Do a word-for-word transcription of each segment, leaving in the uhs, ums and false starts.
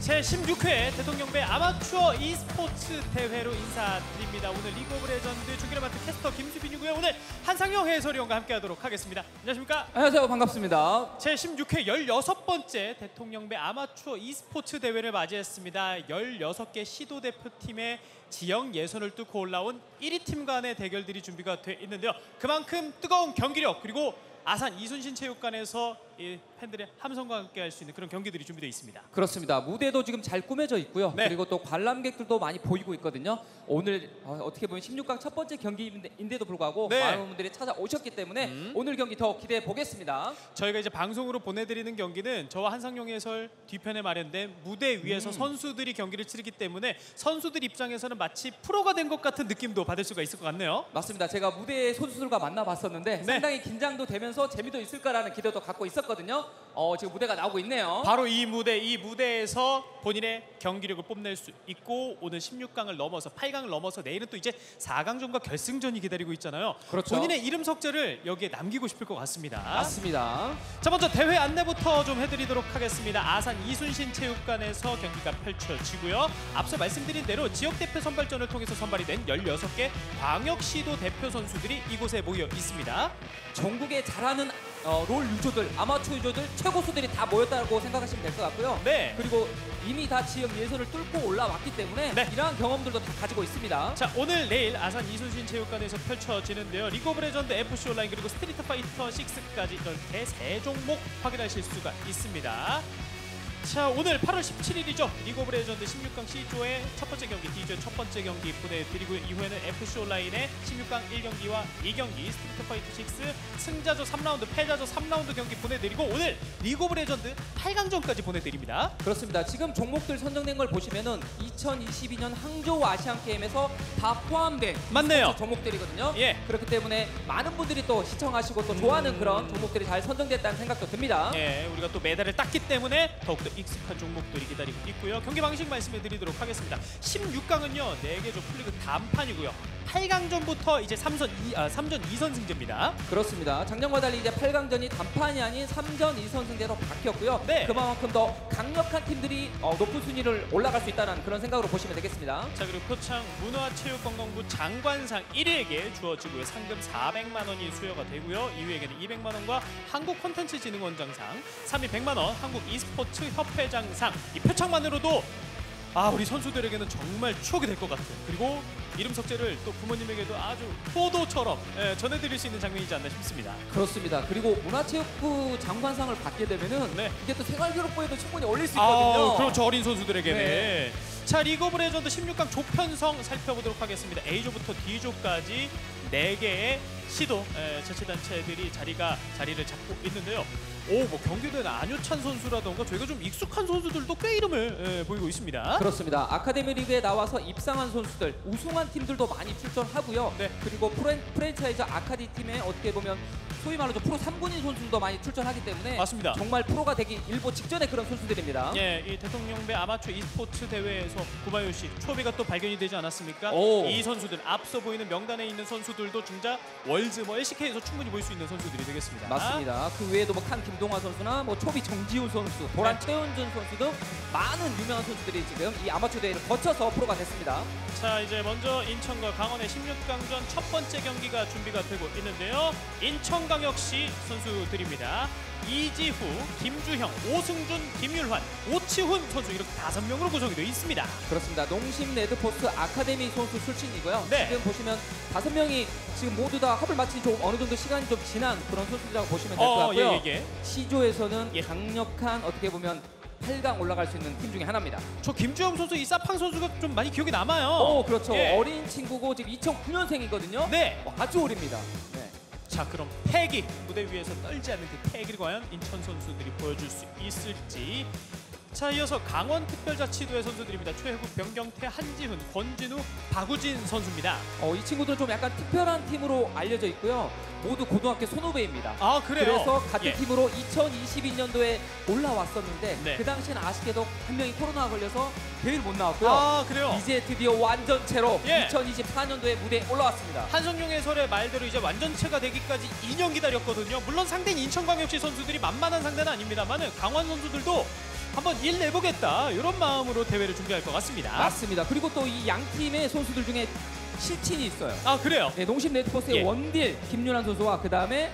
제십육 회 대통령배 아마추어 e스포츠 대회로 인사드립니다. 오늘 리그 오브 레전드 중계를 맡은 캐스터 김수빈이고요. 오늘 한상영 해설위원과 함께하도록 하겠습니다. 안녕하십니까? 안녕하세요. 반갑습니다. 제십육 회 열여섯 번째 대통령배 아마추어 e스포츠 대회를 맞이했습니다. 열여섯 개 시도 대표팀의 지역 예선을 뚫고 올라온 일 위 팀 간의 대결들이 준비가 돼 있는데요. 그만큼 뜨거운 경기력 그리고 아산 이순신 체육관에서 이 팬들의 함성과 함께 할 수 있는 그런 경기들이 준비되어 있습니다. 그렇습니다. 무대도 지금 잘 꾸며져 있고요. 네. 그리고 또 관람객들도 많이 보이고 있거든요. 오늘 어, 어떻게 보면 십육 강 첫 번째 경기인데도 불구하고 네. 많은 분들이 찾아오셨기 때문에 음. 오늘 경기 더 기대해 보겠습니다. 저희가 이제 방송으로 보내드리는 경기는 저와 한상용 해설 뒤편에 마련된 무대 위에서 음. 선수들이 경기를 치르기 때문에 선수들 입장에서는 마치 프로가 된 것 같은 느낌도 받을 수가 있을 것 같네요. 맞습니다. 제가 무대의 선수들과 만나봤었는데 네. 상당히 긴장도 되면서 재미도 있을까라는 기대도 갖고 있었거든요. 어, 지금 무대가 나오고 있네요. 바로 이 무대, 이 무대에서 본인의 경기력을 뽐낼 수 있고 오늘 십육 강을 넘어서 팔 강을 넘어서 내일은 또 이제 사 강전과 결승전이 기다리고 있잖아요. 그렇죠. 본인의 이름 석자를 여기에 남기고 싶을 것 같습니다. 맞습니다. 자, 먼저 대회 안내부터 좀 해드리도록 하겠습니다. 아산 이순신 체육관에서 경기가 펼쳐지고요. 앞서 말씀드린 대로 지역 대표 선발전을 통해서 선발이 된 열여섯 개 광역시도 대표 선수들이 이곳에 모여 있습니다. 전국에 잘하는 어, 롤 유저들, 아마추어 유저들, 최고수들이 다 모였다고 생각하시면 될 것 같고요. 네. 그리고 이미 다 지역 예선을 뚫고 올라왔기 때문에 네. 이러한 경험들도 다 가지고 있습니다. 자, 오늘 내일 아산 이순신 체육관에서 펼쳐지는데요. 리그 오브 레전드, 에프씨 온라인 그리고 스트리트 파이터 식스까지 이렇게 세 종목 확인하실 수가 있습니다. 자, 오늘 팔월 십칠일이죠. 리그 오브 레전드 십육 강 C조의 첫 번째 경기, D조의 첫 번째 경기 보내드리고요. 이후에는 에프씨 온라인의 십육 강 일 경기와 이 경기, 스트리트 파이터 식스 승자조 삼 라운드, 패자조 삼 라운드 경기 보내드리고 오늘 리그 오브 레전드 팔 강전까지 보내드립니다. 그렇습니다. 지금 종목들 선정된 걸 보시면은 이천이십이 년 항저우 아시안게임에서 다 포함된 맞네요. 종목들이거든요. 예. 그렇기 때문에 많은 분들이 또 시청하시고 또 좋아하는 음... 그런 종목들이 잘 선정됐다는 생각도 듭니다. 예, 우리가 또 메달을 땄기 때문에 더욱더 익숙한 종목들이 기다리고 있고요. 경기 방식 말씀해 드리도록 하겠습니다. 십육 강은요 네 개 조플리그 단판이고요. 팔 강전부터 이제 삼전 이, 아, 삼전 이 선 승제입니다. 그렇습니다. 작년과 달리 이제 팔 강전이 단판이 아닌 삼전 이 선 승제로 바뀌었고요. 네. 그만큼 더 강력한 팀들이 어, 높은 순위를 올라갈 수 있다는 그런 생각으로 보시면 되겠습니다. 자, 그리고 표창 문화체육관광부 장관상 일 위에게 주어지고요. 상금 사백만 원이 수여가 되고요. 이 위에게는 이백만 원과 한국콘텐츠진흥원장상, 삼 위 백만 원 한국 e스포츠 협회장상. 이 표창만으로도 아, 우리 선수들에게는 정말 추억이 될 것 같은, 그리고 이름 석제를 또 부모님에게도 아주 포도처럼 예, 전해드릴 수 있는 장면이지 않나 싶습니다. 그렇습니다. 그리고 문화체육부 장관상을 받게 되면은 네. 이게 또 생활기록부에도 충분히 올릴 수 있거든요. 아, 그렇죠. 어린 선수들에게는. 네. 자, 리그 오브 레전드 십육 강 조편성 살펴보도록 하겠습니다. A조부터 D조까지 네 개의 시도 에, 자치단체들이 자리가 자리를 잡고 있는데요. 오, 뭐 경기도에 안효찬 선수라던가 저희가 좀 익숙한 선수들도 꽤 이름을 에, 보이고 있습니다. 그렇습니다. 아카데미 리그에 나와서 입상한 선수들, 우승한 팀들도 많이 출전하고요. 네. 그리고 프랜, 프랜차이즈 아카디 팀에 어떻게 보면 소위 말하죠 프로 삼 군인 선수들도 많이 출전하기 때문에 맞습니다. 정말 프로가 되기 일보 직전의 그런 선수들입니다. 예, 이 대통령배 아마추어 e스포츠 대회에서 구마요시 초비가 또 발견이 되지 않았습니까? 오. 이 선수들, 앞서 보이는 명단에 있는 선수들도 진짜 월즈, 뭐 엘씨케이에서 충분히 볼 수 있는 선수들이 되겠습니다. 맞습니다. 그 외에도 뭐 칸 김동화 선수나 뭐 초비 정지훈 선수, 보란 네. 최은준 선수 등 많은 유명한 선수들이 지금 이 아마추어 대회를 거쳐서 프로가 됐습니다. 자, 이제 먼저 인천과 강원의 십육 강전 첫 번째 경기가 준비가 되고 있는데요. 인천광역시 선수들입니다. 이지후, 김주형, 오승준, 김율환, 오치훈 선수 이렇게 다섯 명으로 구성이 되어 있습니다. 그렇습니다. 농심 레드포스 아카데미 선수 출신이고요. 네. 지금 보시면 다섯 명이 지금 모두 다 합을 마친 좀 어느 정도 시간이 좀 지난 그런 선수들이라고 보시면 될 것 어, 같고요. 예, 예, 예. C조에서는 예. 강력한 어떻게 보면 팔 강 올라갈 수 있는 팀 중에 하나입니다. 저 김주영 선수, 이 사팡 선수가 좀 많이 기억이 남아요. 오, 그렇죠. 예. 어린 친구고 지금 이천구 년생이거든요. 네. 어, 아주 어립니다. 네. 자, 그럼 패기, 무대 위에서 떨지 않는 그 패기를 과연 인천 선수들이 보여줄 수 있을지. 자, 이어서 강원특별자치도의 선수들입니다. 최혜국, 변경태, 한지훈, 권진우, 박우진 선수입니다. 어, 이 친구들은 좀 약간 특별한 팀으로 알려져 있고요. 모두 고등학교 선후배입니다. 아, 그래요? 그래서 같은 예. 팀으로 이천이십이 년도에 올라왔었는데 네. 그 당시엔 아쉽게도 한 명이 코로나가 걸려서 대회를 못 나왔고요. 아, 그래요? 이제 드디어 완전체로 예. 이천이십사 년도에 무대에 올라왔습니다. 한성용 해설의 말대로 이제 완전체가 되기까지 이 년 기다렸거든요. 물론 상대인 인천광역시 선수들이 만만한 상대는 아닙니다만 강원 선수들도 한번 일 내보겠다 이런 마음으로 대회를 준비할 것 같습니다. 맞습니다. 그리고 또 이 양 팀의 선수들 중에 실친이 있어요. 아 그래요? 네, 농심 레드포스의 예. 원딜 김윤환 선수와 그 다음에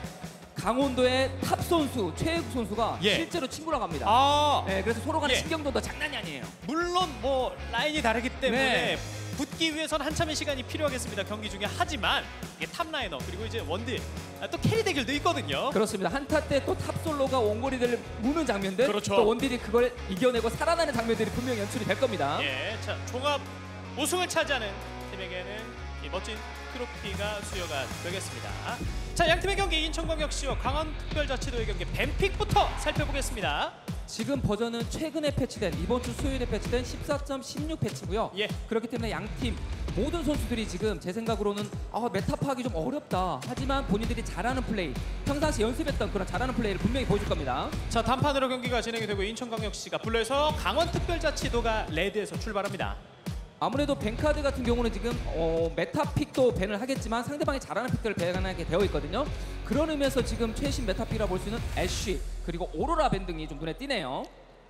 강원도의 탑 선수 최혜국 선수가 예. 실제로 친구라고 합니다. 아 네, 그래서 서로 간의 예. 신경전도 장난이 아니에요. 물론 뭐 라인이 다르기 때문에 네. 붙기 위해서는 한참의 시간이 필요하겠습니다. 경기 중에 하지만 이게 탑라이너 그리고 이제 원딜 아, 또 캐리 대결도 있거든요. 그렇습니다. 한타 때 또 탑솔로가 원거리들을 무는 장면들, 그렇죠. 또 원딜이 그걸 이겨내고 살아나는 장면들이 분명히 연출이 될 겁니다. 예, 자 종합 우승을 차지하는 팀에게는 이 멋진 트로피가 수여가 되겠습니다. 자, 양 팀의 경기 인천광역시와 강원특별자치도의 경기 뱀픽부터 살펴보겠습니다. 지금 버전은 최근에 패치된 이번 주 수요일에 패치된 십사 점 십육 패치고요. 예. 그렇기 때문에 양 팀 모든 선수들이 지금 제 생각으로는 아, 메타 파악이 좀 어렵다. 하지만 본인들이 잘하는 플레이, 평상시 연습했던 그런 잘하는 플레이를 분명히 보여줄 겁니다. 자, 단판으로 경기가 진행이 되고 인천광역시가 불러서 강원특별자치도가 레드에서 출발합니다. 아무래도 벤카드 같은 경우는 지금 어, 메타 픽도 밴을 하겠지만 상대방이 잘하는 픽들을 밴하게 되어 있거든요. 그런 의미에서 지금 최신 메타 픽이라 볼 수 있는 애쉬 그리고 오로라 밴 등이 좀 눈에 띄네요.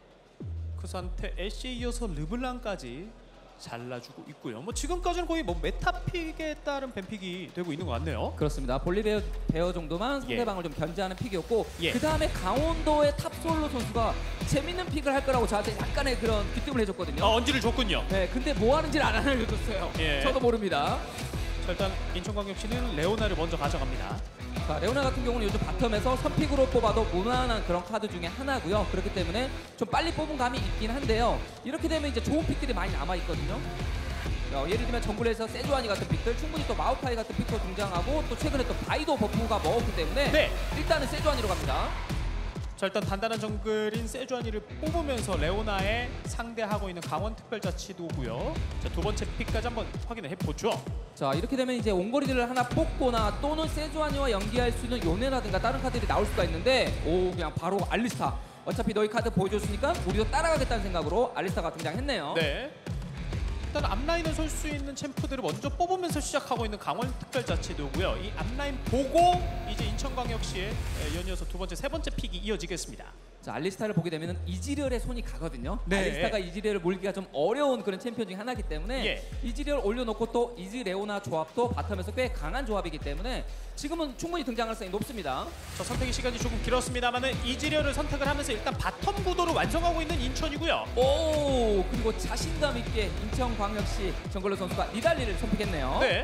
그 상태 애쉬에 이어서 르블랑까지 잘라주고 있고요. 뭐 지금까지는 거의 뭐 메타픽에 따른 뱀픽이 되고 있는 것 같네요. 그렇습니다. 볼리베어 베어 정도만 상대방을 좀 견제하는 픽이었고 예. 그 다음에 강원도의 탑솔로 선수가 재밌는 픽을 할 거라고 저한테 약간의 그런 귀뜸을 해줬거든요. 어, 언지를 줬군요. 네, 근데 뭐 하는지를 안 알려줬어요. 예. 저도 모릅니다. 자, 일단 인천광역시는 레오나를 먼저 가져갑니다. 자, 레오나 같은 경우는 요즘 바텀에서 선픽으로 뽑아도 무난한 그런 카드 중에 하나고요. 그렇기 때문에 좀 빨리 뽑은 감이 있긴 한데요. 이렇게 되면 이제 좋은 픽들이 많이 남아 있거든요. 어, 예를 들면 정글에서 세주아니 같은 픽들, 충분히 또 마오카이 같은 픽도 등장하고 또 최근에 또 바이도 버프가 먹었기 때문에 네. 일단은 세주아니로 갑니다. 자, 일단 단단한 정글인 세주아니를 뽑으면서 레오나에 상대하고 있는 강원특별자치도고요. 자, 두 번째 픽까지 한번 확인을 해보죠. 자, 이렇게 되면 이제 원거리들을 하나 뽑거나 또는 세주아니와 연기할 수 있는 요네라든가 다른 카드들이 나올 수가 있는데 오, 그냥 바로 알리스타. 어차피 너희 카드 보여줬으니까 우리도 따라가겠다는 생각으로 알리스타가 등장했네요. 네. 일단 앞라인을 설 수 있는 챔프들을 먼저 뽑으면서 시작하고 있는 강원특별자치도고요. 이 앞라인 보고 이제 인천광역시에 연이어서 두 번째, 세 번째 픽이 이어지겠습니다. 자, 알리스타를 보게 되면 이지리얼의 손이 가거든요. 네. 알리스타가 이지리얼을 몰기가 좀 어려운 그런 챔피언 중에 하나이기 때문에 예. 이지리얼 올려놓고 또 이지 레오나 조합도 바텀에서 꽤 강한 조합이기 때문에 지금은 충분히 등장할 가능성이 높습니다. 자, 선택의 시간이 조금 길었습니다만은 이지리얼을 선택을 하면서 일단 바텀 구도를 완성하고 있는 인천이고요. 오, 그리고 자신감 있게 인천광역시 정글러 선수가 니달리를 선택했네요. 네.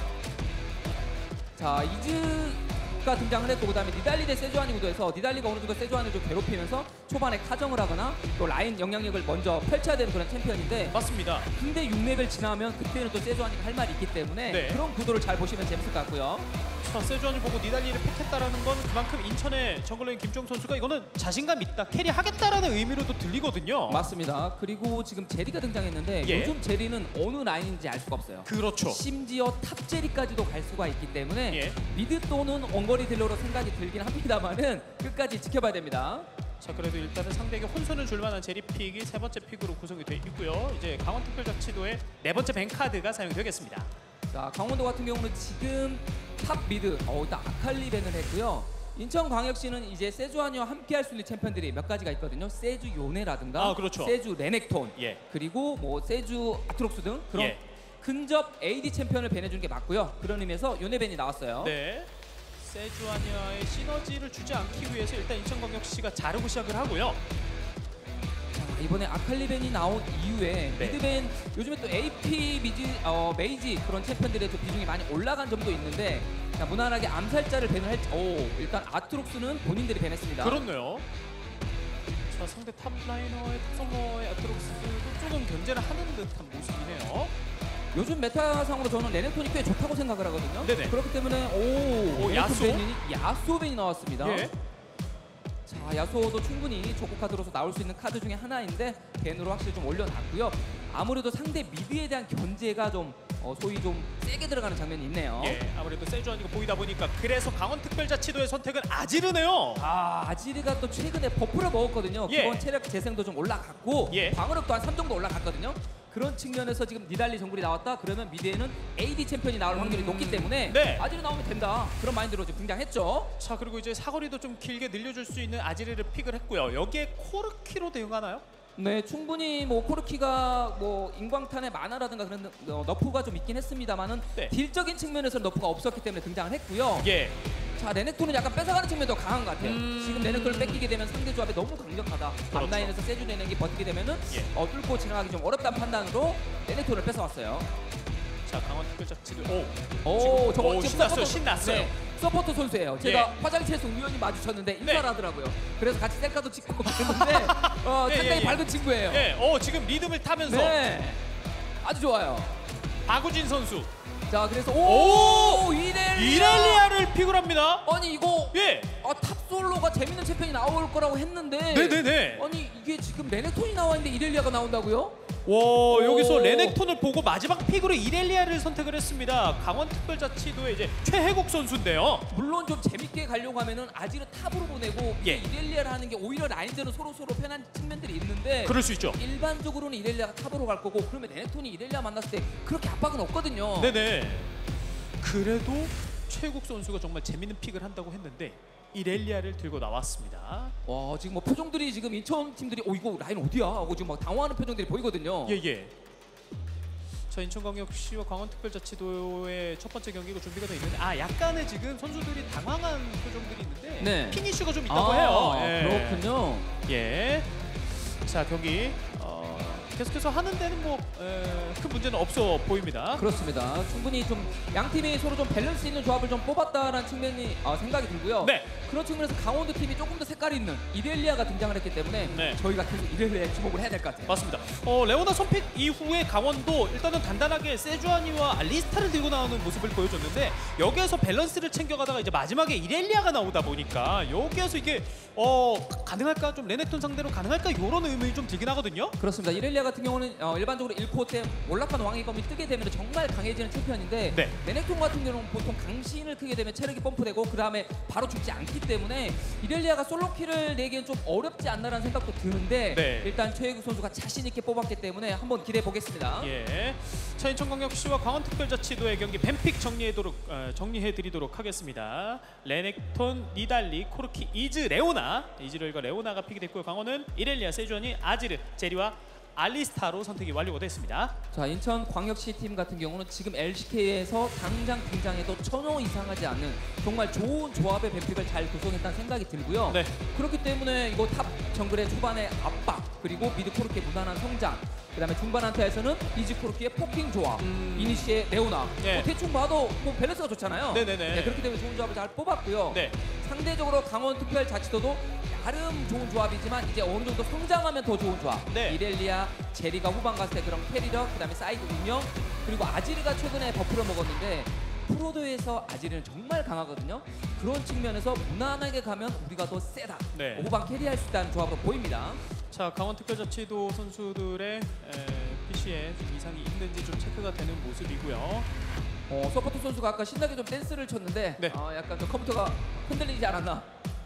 자, 이즈가 등장을 했고 그다음에 니달리 대 세주아니 구도에서 니달리가 어느 정도 세주아니를 좀 괴롭히면서 초반에 카정을 하거나 또 라인 영향력을 먼저 펼쳐야 되는 그런 챔피언인데 맞습니다. 근데 육 레벨 지나면 그때는 또 세주아니가 할 말이 있기 때문에 네. 그런 구도를 잘 보시면 재밌을 것 같고요. 자, 세주안을 보고 니달리를 픽했다라는 건 그만큼 인천의 정글러인 김종 선수가 이거는 자신감 있다, 캐리하겠다라는 의미로도 들리거든요. 맞습니다. 그리고 지금 제리가 등장했는데 예. 요즘 제리는 어느 라인인지 알 수가 없어요. 그렇죠. 심지어 탑 제리까지도 갈 수가 있기 때문에 예. 미드 또는 원거리 딜러로 생각이 들긴 합니다만은 끝까지 지켜봐야 됩니다. 자, 그래도 일단은 상대에게 혼선을 줄 만한 제리픽이 세 번째 픽으로 구성이 되어 있고요. 이제 강원특별자치도의 네 번째 뱅카드가 사용되겠습니다. 자, 강원도 같은 경우는 지금 탑 미드 어, 일단 아칼리 밴을 했고요. 인천광역시는 이제 세주아니와 함께할 수 있는 챔피언들이 몇 가지가 있거든요. 세주 요네라든가 아, 그렇죠. 세주 레넥톤 예. 그리고 뭐 세주 아트록스 등 그런 예. 근접 에이디 챔피언을 밴해주는 게 맞고요. 그런 의미에서 요네 밴이 나왔어요. 네. 세주아니아의 시너지를 주지 않기 위해서 일단 인천광역시가 자르고 시작을 하고요. 자, 이번에 아칼리 밴이 나온 이후에 네. 미드 밴 요즘에 또 에이피 미지 어, 메이지 그런 챔피언들의 좀 비중이 많이 올라간 점도 있는데 자, 무난하게 암살자를 밴을 할 오, 일단 아트록스는 본인들이 밴했습니다. 그렇네요. 자, 상대 탑라이너의 탑서머의 아트록스도 조금 견제를 하는 듯한 모습이네요. 요즘 메타상으로 저는 레넥톤이 꽤 좋다고 생각을 하거든요. 네네. 그렇기 때문에 오, 오, 레넥톤 야수? 밴이 야수 밴이 나왔습니다. 예. 자, 야수도 충분히 조커 카드로서 나올 수 있는 카드 중에 하나인데 밴으로 확실히 좀 올려놨고요. 아무래도 상대 미드에 대한 견제가 좀 어, 소위 좀 세게 들어가는 장면이 있네요. 예, 아무래도 세주아니가 보이다 보니까 그래서 강원특별자치도의 선택은 아지르네요. 아, 아지르가 또 최근에 버프를 먹었거든요. 예. 기본 체력 재생도 좀 올라갔고 예. 방어력도 한 삼 정도 올라갔거든요. 그런 측면에서 지금 니달리 정글이 나왔다 그러면 미드에는 에이디 챔피언이 나올 확률이 음, 높기 때문에 네. 아지르 나오면 된다 그런 마인드로 지금 등장했죠. 자 그리고 이제 사거리도 좀 길게 늘려줄 수 있는 아지르를 픽을 했고요. 여기에 코르키로 대응하나요? 네, 충분히 뭐 코르키가 뭐 인광탄의 만화라든가 그런 어, 너프가 좀 있긴 했습니다만은 네. 딜적인 측면에서 너프가 없었기 때문에 등장을 했고요. 예. 자, 레넥톤은 약간 뺏어가는 측면도 강한 것 같아요. 음. 지금 레넥톤을 뺏기게 되면 상대 조합이 너무 강력하다. 그렇죠. 앞라인에서 세주 레넥이 버티게 되면은 예. 어, 뚫고 지나가기 좀 어렵다는 판단으로 레넥톤을 뺏어왔어요. 자 강원 특별자치도 오. 오, 저거 오, 지금 신났어요, 서포터- 신났어요. 네, 서포터 선수예요. 제가 예. 화장실에서 우연히 마주쳤는데 인사를 네. 하더라고요. 그래서 같이 셀카도 찍고 그랬는데 어, 예, 상당히 예, 예. 밝은 친구예요. 예. 어 지금 리듬을 타면서 네, 아주 좋아요. 박우진 선수 자, 그래서 오! 오, 이렐리아. 이렐리아를 픽을 합니다. 아니 이거 예. 아, 탑솔로가 재밌는 챔피언이 나올 거라고 했는데 네네네. 아니 이게 지금 레넥톤이 나와 있는데 이렐리아가 나온다고요? 와 여기서 오. 레넥톤을 보고 마지막 픽으로 이렐리아를 선택을 했습니다. 강원 특별자치도의 이제 최혜국 선수인데요. 물론 좀 재밌게 가려고 하면은 아지르 탑으로 보내고 예. 이렐리아를 하는 게 오히려 라인전은 서로 서로 편한 측면들이 있는데 그럴 수 있죠. 일반적으로는 이렐리아가 탑으로 갈 거고 그러면 레넥톤이 이렐리아 만났을 때 그렇게 압박은 없거든요. 네네. 그래도 최국 선수가 정말 재밌는 픽을 한다고 했는데 이렐리아를 들고 나왔습니다. 와, 지금 뭐 표정들이 지금 인천 팀들이 어 이거 라인 어디야 하고 지금 막 당황하는 표정들이 보이거든요. 예예. 자 인천광역시와 강원특별자치도의 첫 번째 경기가 준비가 돼 있는데 아 약간의 지금 선수들이 당황한 표정들이 있는데 네. 핑 이슈가 좀 있다고 아, 해요. 예. 그렇군요. 예. 자 경기 어, 계속해서 하는 데는 뭐 큰 문제는 없어 보입니다. 그렇습니다. 충분히 좀 양 팀이 서로 좀 밸런스 있는 조합을 좀 뽑았다라는 측면이 어, 생각이 들고요. 네. 그런 측면에서 강원도 팀이 조금 더 색깔이 있는 이렐리아가 등장을 했기 때문에 네. 저희가 계속 이렐리아에 주목을 해야 될 것 같아요. 맞습니다. 어, 레오나 선픽 이후에 강원도 일단은 단단하게 세주아니와 알리스타를 들고 나오는 모습을 보여줬는데 여기에서 밸런스를 챙겨가다가 이제 마지막에 이렐리아가 나오다 보니까 여기에서 이게 어 가능할까 좀 레넥톤 상대로 가능할까 이런 의문이 좀 들긴 하거든요. 그렇습니다. 이렐리아 같은 경우는 어, 일반적으로 일 코 때 몰락한 왕의 검이 뜨게 되면 정말 강해지는 챔피언인데 네. 레넥톤 같은 경우는 보통 강신을 크게 되면 체력이 펌프되고 그 다음에 바로 죽지 않기 때문에 이렐리아가 솔로킬을 내기엔 좀 어렵지 않나라는 생각도 드는데 네. 일단 최혜국 선수가 자신 있게 뽑았기 때문에 한번 기대해 보겠습니다. 예. 자 인천광역시와 강원특별자치도의 경기 뱀픽 정리해도록 어, 정리해드리도록 하겠습니다. 레넥톤, 니달리, 코르키, 이즈, 레오나 이즈를과 레오나가 픽이 됐고요. 강원은 이렐리아, 세주아니, 아지르, 제리와 알리스타로 선택이 완료가 됐습니다. 자, 인천 광역시 팀 같은 경우는 지금 엘씨케이에서 당장 등장해도 천호 이상하지 않는 정말 좋은 조합의 뱀픽을 잘 구성했다는 생각이 들고요. 네. 그렇기 때문에 이거 탑 정글의 초반의 압박 그리고 미드 코르키의 무난한 성장 그다음에 중반 한타에서는 이지 코르키의 포킹 조합 음. 이니시의 레오나 네. 뭐 대충 봐도 뭐 밸런스가 좋잖아요. 네네네. 네, 그렇기 때문에 좋은 조합을 잘 뽑았고요. 네. 상대적으로 강원특별자치도도 나름 좋은 조합이지만 이제 어느 정도 성장하면 더 좋은 조합. 네. 이렐리아, 제리가 후반 갔을 때 그런 캐리력, 그다음에 사이드 운영, 그리고 아지르가 최근에 버프를 먹었는데 프로도에서 아지르는 정말 강하거든요. 그런 측면에서 무난하게 가면 우리가 더 세다. 네. 후반 캐리할 수 있다는 조합으로 보입니다. 자 강원특별자치도 선수들의 에, 피씨에 좀 이상이 있는지 좀 체크가 되는 모습이고요. 어, 서포트 선수가 아까 신나게 좀 댄스를 쳤는데 네. 어, 약간 좀 컴퓨터가 흔들리지 않았나.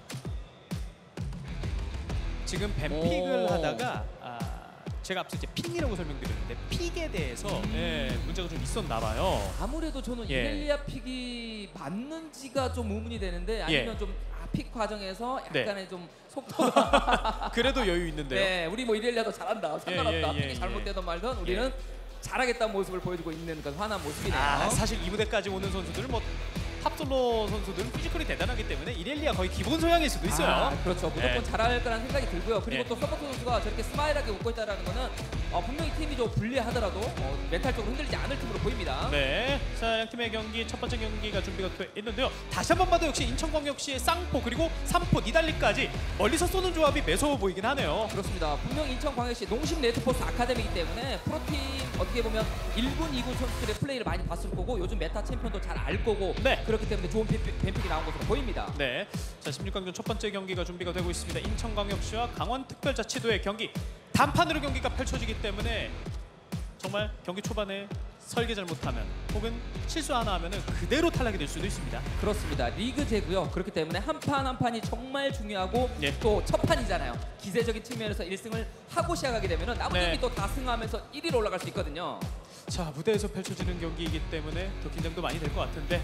지금 뱀픽을 오. 하다가 아, 제가 앞서 이제 픽이라고 설명드렸는데 픽에 대해서 음. 예, 문제가 좀 있었나 봐요. 아무래도 저는 예. 이렐리아 픽이 맞는지가 좀 의문이 되는데 아니면 예. 좀 아, 픽 과정에서 네. 약간의 좀 속도가 그래도 여유 있는데요. 네, 우리 뭐 이렐리아도 잘한다. 상관없다. 예, 예, 예, 픽이 잘못되던 말던 우리는 잘하겠다는 모습을 보여주고 있는 그 환한 모습이네요. 아, 사실 이 무대까지 오는 선수들은 뭐 탑솔로 선수들은 피지컬이 대단하기 때문에 이렐리아 거의 기본 소양일 수도 있어요. 아, 그렇죠. 무조건 네. 잘할 거라는 생각이 들고요. 그리고 네. 또 서포트 선수가 저렇게 스마일하게 웃고 있다는 거는 어, 분명히 팀이 좀 불리하더라도 어, 멘탈적으로 흔들리지 않을 팀으로 보입니다. 네, 자 양팀의 경기 첫 번째 경기가 준비가 돼 있는데요. 다시 한 번 봐도 역시 인천광역시의 쌍포 그리고 삼포 니달리까지 멀리서 쏘는 조합이 매서워 보이긴 하네요. 그렇습니다. 분명 인천광역시 농심 레드포스 아카데미이기 때문에 프로팀 어떻게 보면 일 군, 이 군 선수들의 플레이를 많이 봤을 거고 요즘 메타 챔피언도 잘 알 거고 네. 그렇기 때문에 좋은 뱀픽, 뱀픽이 나온 것으로 보입니다. 네, 자 십육 강전 첫 번째 경기가 준비가 되고 있습니다. 인천광역시와 강원특별자치도의 경기 단판으로 경기가 펼쳐지기 때문에 정말 경기 초반에 설계 잘못하면 혹은 실수 하나 하면은 그대로 탈락이 될 수도 있습니다. 그렇습니다. 리그제고요. 그렇기 때문에 한 판 한 판이 정말 중요하고 예. 또 첫 판이잖아요. 기세적인 측면에서 일 승을 하고 시작하게 되면 나머지 네. 경기 또 다 승하면서 일 위로 올라갈 수 있거든요. 자, 무대에서 펼쳐지는 경기이기 때문에 더 긴장도 많이 될 것 같은데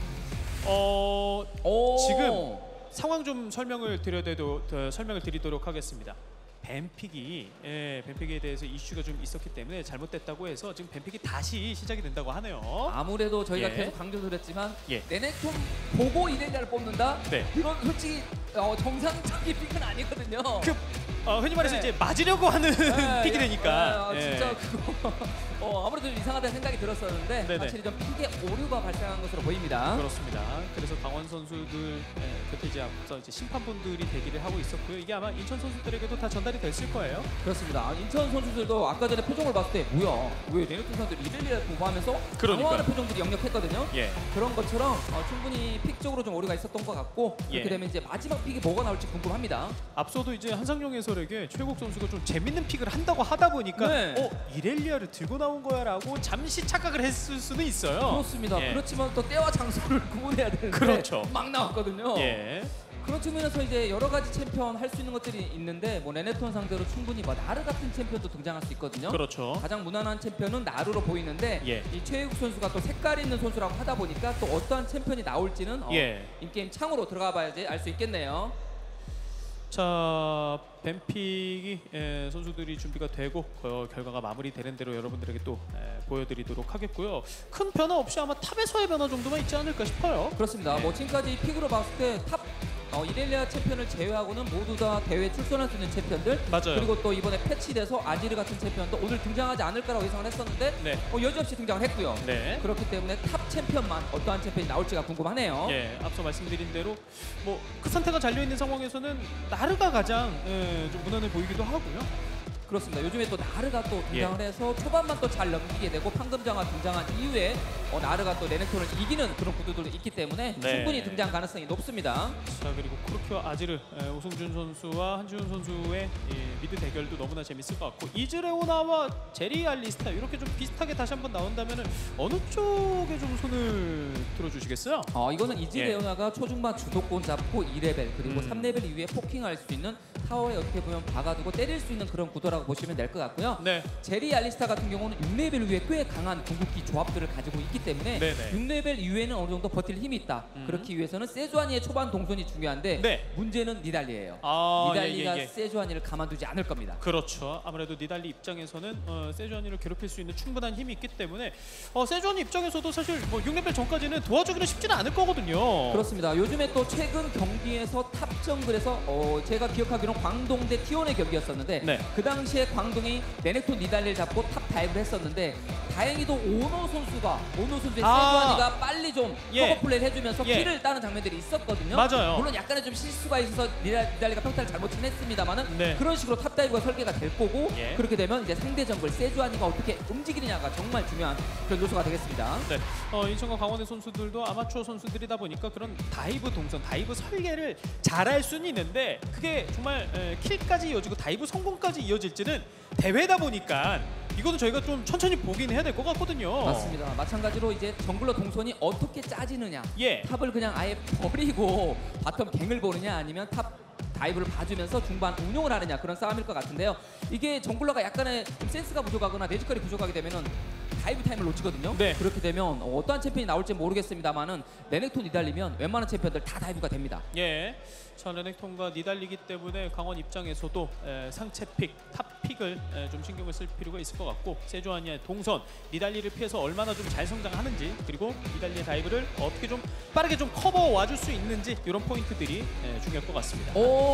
어 오. 지금 상황 좀 설명을 드려야 돼도 더 설명을 드리도록 하겠습니다. 뱀픽이 예, 뱀픽에 대해서 이슈가 좀 있었기 때문에 잘못됐다고 해서 지금 뱀픽이 다시 시작이 된다고 하네요. 아무래도 저희가 예. 계속 강조드렸지만 예. 레넥톤 보고 이렐리아를 뽑는다? 네. 이건 솔직히 어, 정상적인 픽은 아니거든요. 그 어, 흔히 말해서 네. 이제 맞으려고 하는 네, 픽이 예, 되니까. 예, 예. 진짜 그거 어, 아무래도 좀 이상하다는 생각이 들었었는데 네네. 확실히 좀 픽의 오류가 발생한 것으로 보입니다. 그렇습니다. 그래서 강원 선수들 예, 곁에 이제 앞서 이제 심판분들이 대기를 하고 있었고요. 이게 아마 인천 선수들에게도 다 전달이 됐을 거예요. 그렇습니다. 아, 인천 선수들도 아까 전에 표정을 봤을 때 뭐야 왜 레넥톤 선수들이 이렐리아를 보고하면서 그러니까요. 당황하는 표정들이 역력했거든요. 예. 그런 것처럼 어, 충분히 픽적으로 좀 오류가 있었던 것 같고 예. 그렇게 되면 이제 마지막 픽이 뭐가 나올지 궁금합니다. 앞서도 이제 한상용 해설에게 최국 선수가 좀 재밌는 픽을 한다고 하다 보니까 네. 어 이렐리아를 들고 나온 거야라고 잠시 착각을 했을 수는 있어요. 그렇습니다. 예. 그렇지만 또 때와 장소를 구분해야 되는데 그렇죠. 막 나왔거든요. 예. 그런 측면에서 이제 여러 가지 챔피언 할 수 있는 것들이 있는데 뭐 레넥톤 상대로 충분히 뭐 나르 같은 챔피언도 등장할 수 있거든요. 그렇죠. 가장 무난한 챔피언은 나루로 보이는데 예. 이 최혜국 선수가 또 색깔 있는 선수라고 하다 보니까 또 어떠한 챔피언이 나올지는 어, 예. 인게임 창으로 들어가 봐야지 알 수 있겠네요. 자, 뱀픽이 예, 선수들이 준비가 되고 어, 결과가 마무리되는 대로 여러분들에게 또 예, 보여드리도록 하겠고요. 큰 변화 없이 아마 탑에서의 변화 정도만 있지 않을까 싶어요. 그렇습니다. 예. 뭐 지금까지 픽으로 봤을 때 탑 어, 이렐리아 챔피언을 제외하고는 모두 다 대회에 출전할 수 있는 챔피언들 맞아요. 그리고 또 이번에 패치돼서 아지르 같은 챔피언도 오늘 등장하지 않을 거라고 예상을 했었는데 네. 어, 여지없이 등장을 했고요. 네. 그렇기 때문에 탑 챔피언만 어떠한 챔피언이 나올지가 궁금하네요. 예, 앞서 말씀드린 대로 뭐 그 상태가 잘려 있는 상황에서는 나르가 가장 예, 좀 무난해 보이기도 하고요. 그렇습니다. 요즘에 또 나르가 또 등장을 예. 해서 초반만 또 잘 넘기게 되고 황금장화 등장한 이후에 어, 나르가 또 레넥톤을 이기는 그런 구도들도 있기 때문에 네. 충분히 등장 가능성이 높습니다. 자, 그리고 코르키와 아지르 에, 오승준 선수와 한지훈 선수의 이 미드 대결도 너무나 재밌을 것 같고 이즈레오나와 제리 알리스타 이렇게 좀 비슷하게 다시 한번 나온다면은 어느 쪽에 좀 손을 들어주시겠어요? 어, 이거는 이지 예. 레오나가 초중반 주도권 잡고 이 레벨 그리고 음. 삼 레벨 이후에 포킹할 수 있는 타워에 어떻게 보면 박아두고 때릴 수 있는 그런 구도라고 보시면 될 것 같고요. 네. 제리 알리스타 같은 경우는 육 레벨 이후에 꽤 강한 궁극기 조합들을 가지고 있기 때문에 네네. 육 레벨 이후에는 어느 정도 버틸 힘이 있다. 음. 그렇기 위해서는 세주아니의 초반 동선이 중요한데 네. 문제는 니달리예요. 아, 니달리가 예, 예, 예. 세주아니를 가만두지 않을 겁니다. 그렇죠. 아무래도 니달리 입장에서는 어, 세주안이를 괴롭힐 수 있는 충분한 힘이 있기 때문에 어, 세주안이 입장에서도 사실 뭐 육 레벨 전까지는 도와주기는 쉽지는 않을 거거든요. 그렇습니다. 요즘에 또 최근 경기에서 탑 정글에서 어, 제가 기억하기로는 광동 대 티원의 경기였었는데 네. 그 당시에 광동이 레넥톤 니달리를 잡고 탑 다이브를 했었는데 다행히도 오노 선수가 오노 선수의 아. 세주아니가 빨리 좀 예. 커버 플레이를 해주면서 예. 킬을 따는 장면들이 있었거든요. 맞아요. 물론 약간의 좀 실수가 있어서 니달, 니달리가 평타를 잘못 친 했습니다만은 네. 그런 식으로 탑 다이브가 설계가 될 거고 예. 그렇게 되면 이제 상대 정글 세주아니가 어떻게 움직이느냐가 정말 중요한 그런 요소가 되겠습니다. 네, 어, 인천과 강원의 선수들도 아마추어 선수들이다 보니까 그런 다이브 동선, 다이브 설계를 잘할 수는 있는데 그게 정말 에, 킬까지 이어지고 다이브 성공까지 이어질지는 대회다 보니까 이거는 저희가 좀 천천히 보긴 해야 될 것 같거든요. 맞습니다. 마찬가지로 이제 정글러 동선이 어떻게 짜지느냐 예. 탑을 그냥 아예 버리고 바텀 갱을 보느냐 아니면 탑 다이브를 봐주면서 중반 운용을 하느냐 그런 싸움일 것 같은데요. 이게 정글러가 약간의 좀 센스가 부족하거나 내지컬이 부족하게 되면은 다이브 타임을 놓치거든요. 네. 그렇게 되면 어떠한 챔피언이 나올지 모르겠습니다만은 레넥톤 니달리면 웬만한 챔피언들 다 다이브가 됩니다. 예. 자, 레넥톤과 니달리기 때문에 강원 입장에서도 에, 상체 픽, 탑 픽을 에, 좀 신경을 쓸 필요가 있을 것 같고 세조아니의 동선, 니달리를 피해서 얼마나 좀 잘 성장하는지 그리고 니달리의 다이브를 어떻게 좀 빠르게 좀 커버 와줄 수 있는지 이런 포인트들이 에, 중요할 것 같습니다.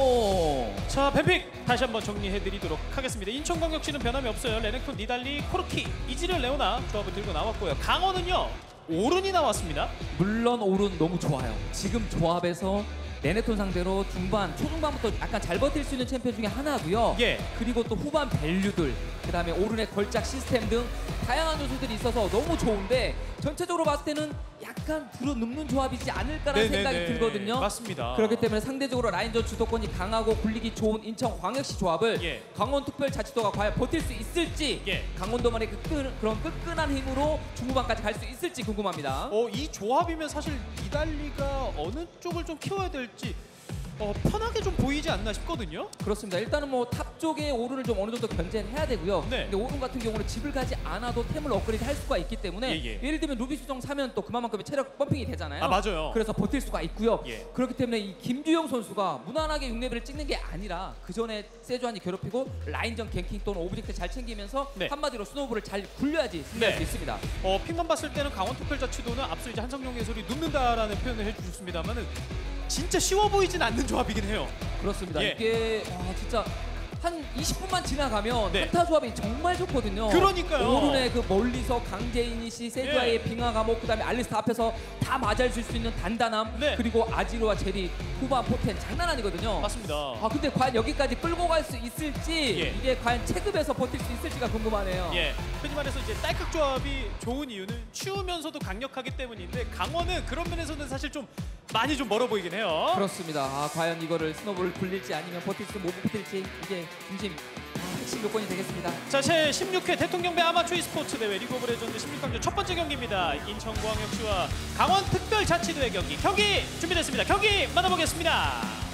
오. 자, 뱀픽 다시 한번 정리해드리도록 하겠습니다. 인천광역시는 변함이 없어요. 레넥톤, 니달리, 코르키, 이지르, 레오나 조합을 들고 나왔고요. 강원은요 오른이 나왔습니다. 물론 오른 너무 좋아요. 지금 조합에서 레네톤 상대로 중반, 초중반부터 약간 잘 버틸 수 있는 챔피언 중에 하나고요. 예. 그리고 또 후반 밸류들, 그다음에 오른의 걸작 시스템 등 다양한 요소들이 있어서 너무 좋은데 전체적으로 봤을 때는 약간 불어눕는 조합이지 않을까라는 네네네. 생각이 들거든요. 맞습니다. 그렇기 때문에 상대적으로 라인전 주도권이 강하고 굴리기 좋은 인천광역시 조합을 예. 강원특별자치도가 과연 버틸 수 있을지, 예. 강원도만의 그 끈, 그런 끈끈한 힘으로 중후반까지 갈 수 있을지 궁금합니다. 어, 이 조합이면 사실 니달리가 어느 쪽을 좀 키워야 될지 어, 편하게 좀 보이지 않나 싶거든요. 그렇습니다. 일단은 뭐 탑 쪽에 오른을 좀 어느 정도 견제를 해야 되고요. 네. 근데 오른 같은 경우는 집을 가지 않아도 템을 업그레이드 할 수가 있기 때문에 예, 예. 예를 들면 루비 수정 사면 또 그만큼의 체력 펌핑이 되잖아요. 아, 맞아요. 그래서 버틸 수가 있고요. 예. 그렇기 때문에 이 김주영 선수가 무난하게 육 레벨을 찍는 게 아니라 그 전에 세주안이 괴롭히고 라인전 갱킹 또는 오브젝트 잘 챙기면서 네. 한마디로 스노우볼을 잘 굴려야지 승리할 네. 수 있습니다. 어, 핑만 봤을 때는 강원특별자치도는 앞서 이제 한성용 해설이 눕는다라는 표현을 해주셨습니다만은 진짜 쉬워 보이진 않는 조합이긴 해요. 그렇습니다. 예. 이게 와, 진짜 한 이십 분만 지나가면 네. 한타 조합이 정말 좋거든요. 그러니까요. 오른의 그 멀리서 강재인이 씨, 세주아의 예. 빙하 감옥, 그다음에 알리스타 앞에서 다 맞아줄 수 있는 단단함, 네. 그리고 아지르와 제리 후반 포텐 장난 아니거든요. 맞습니다. 아 근데 과연 여기까지 끌고 갈 수 있을지, 예. 이게 과연 체급에서 버틸 수 있을지가 궁금하네요. 예, 흔히 말해서 이제 딸깍 조합이 좋은 이유는 추우면서도 강력하기 때문인데 강원은 그런 면에서는 사실 좀 많이 좀 멀어 보이긴 해요. 그렇습니다. 아, 과연 이거를 스노볼을 굴릴지 아니면 버틸지 못 버틸지, 이게 중심 아, 핵심 요건이 되겠습니다. 자, 제십육 회 대통령배 아마추어 e스포츠 대회 리그 오브 레전드 십육 강전 첫 번째 경기입니다. 인천광역시와 강원특별자치도의 경기. 경기 준비됐습니다. 경기 만나보겠습니다.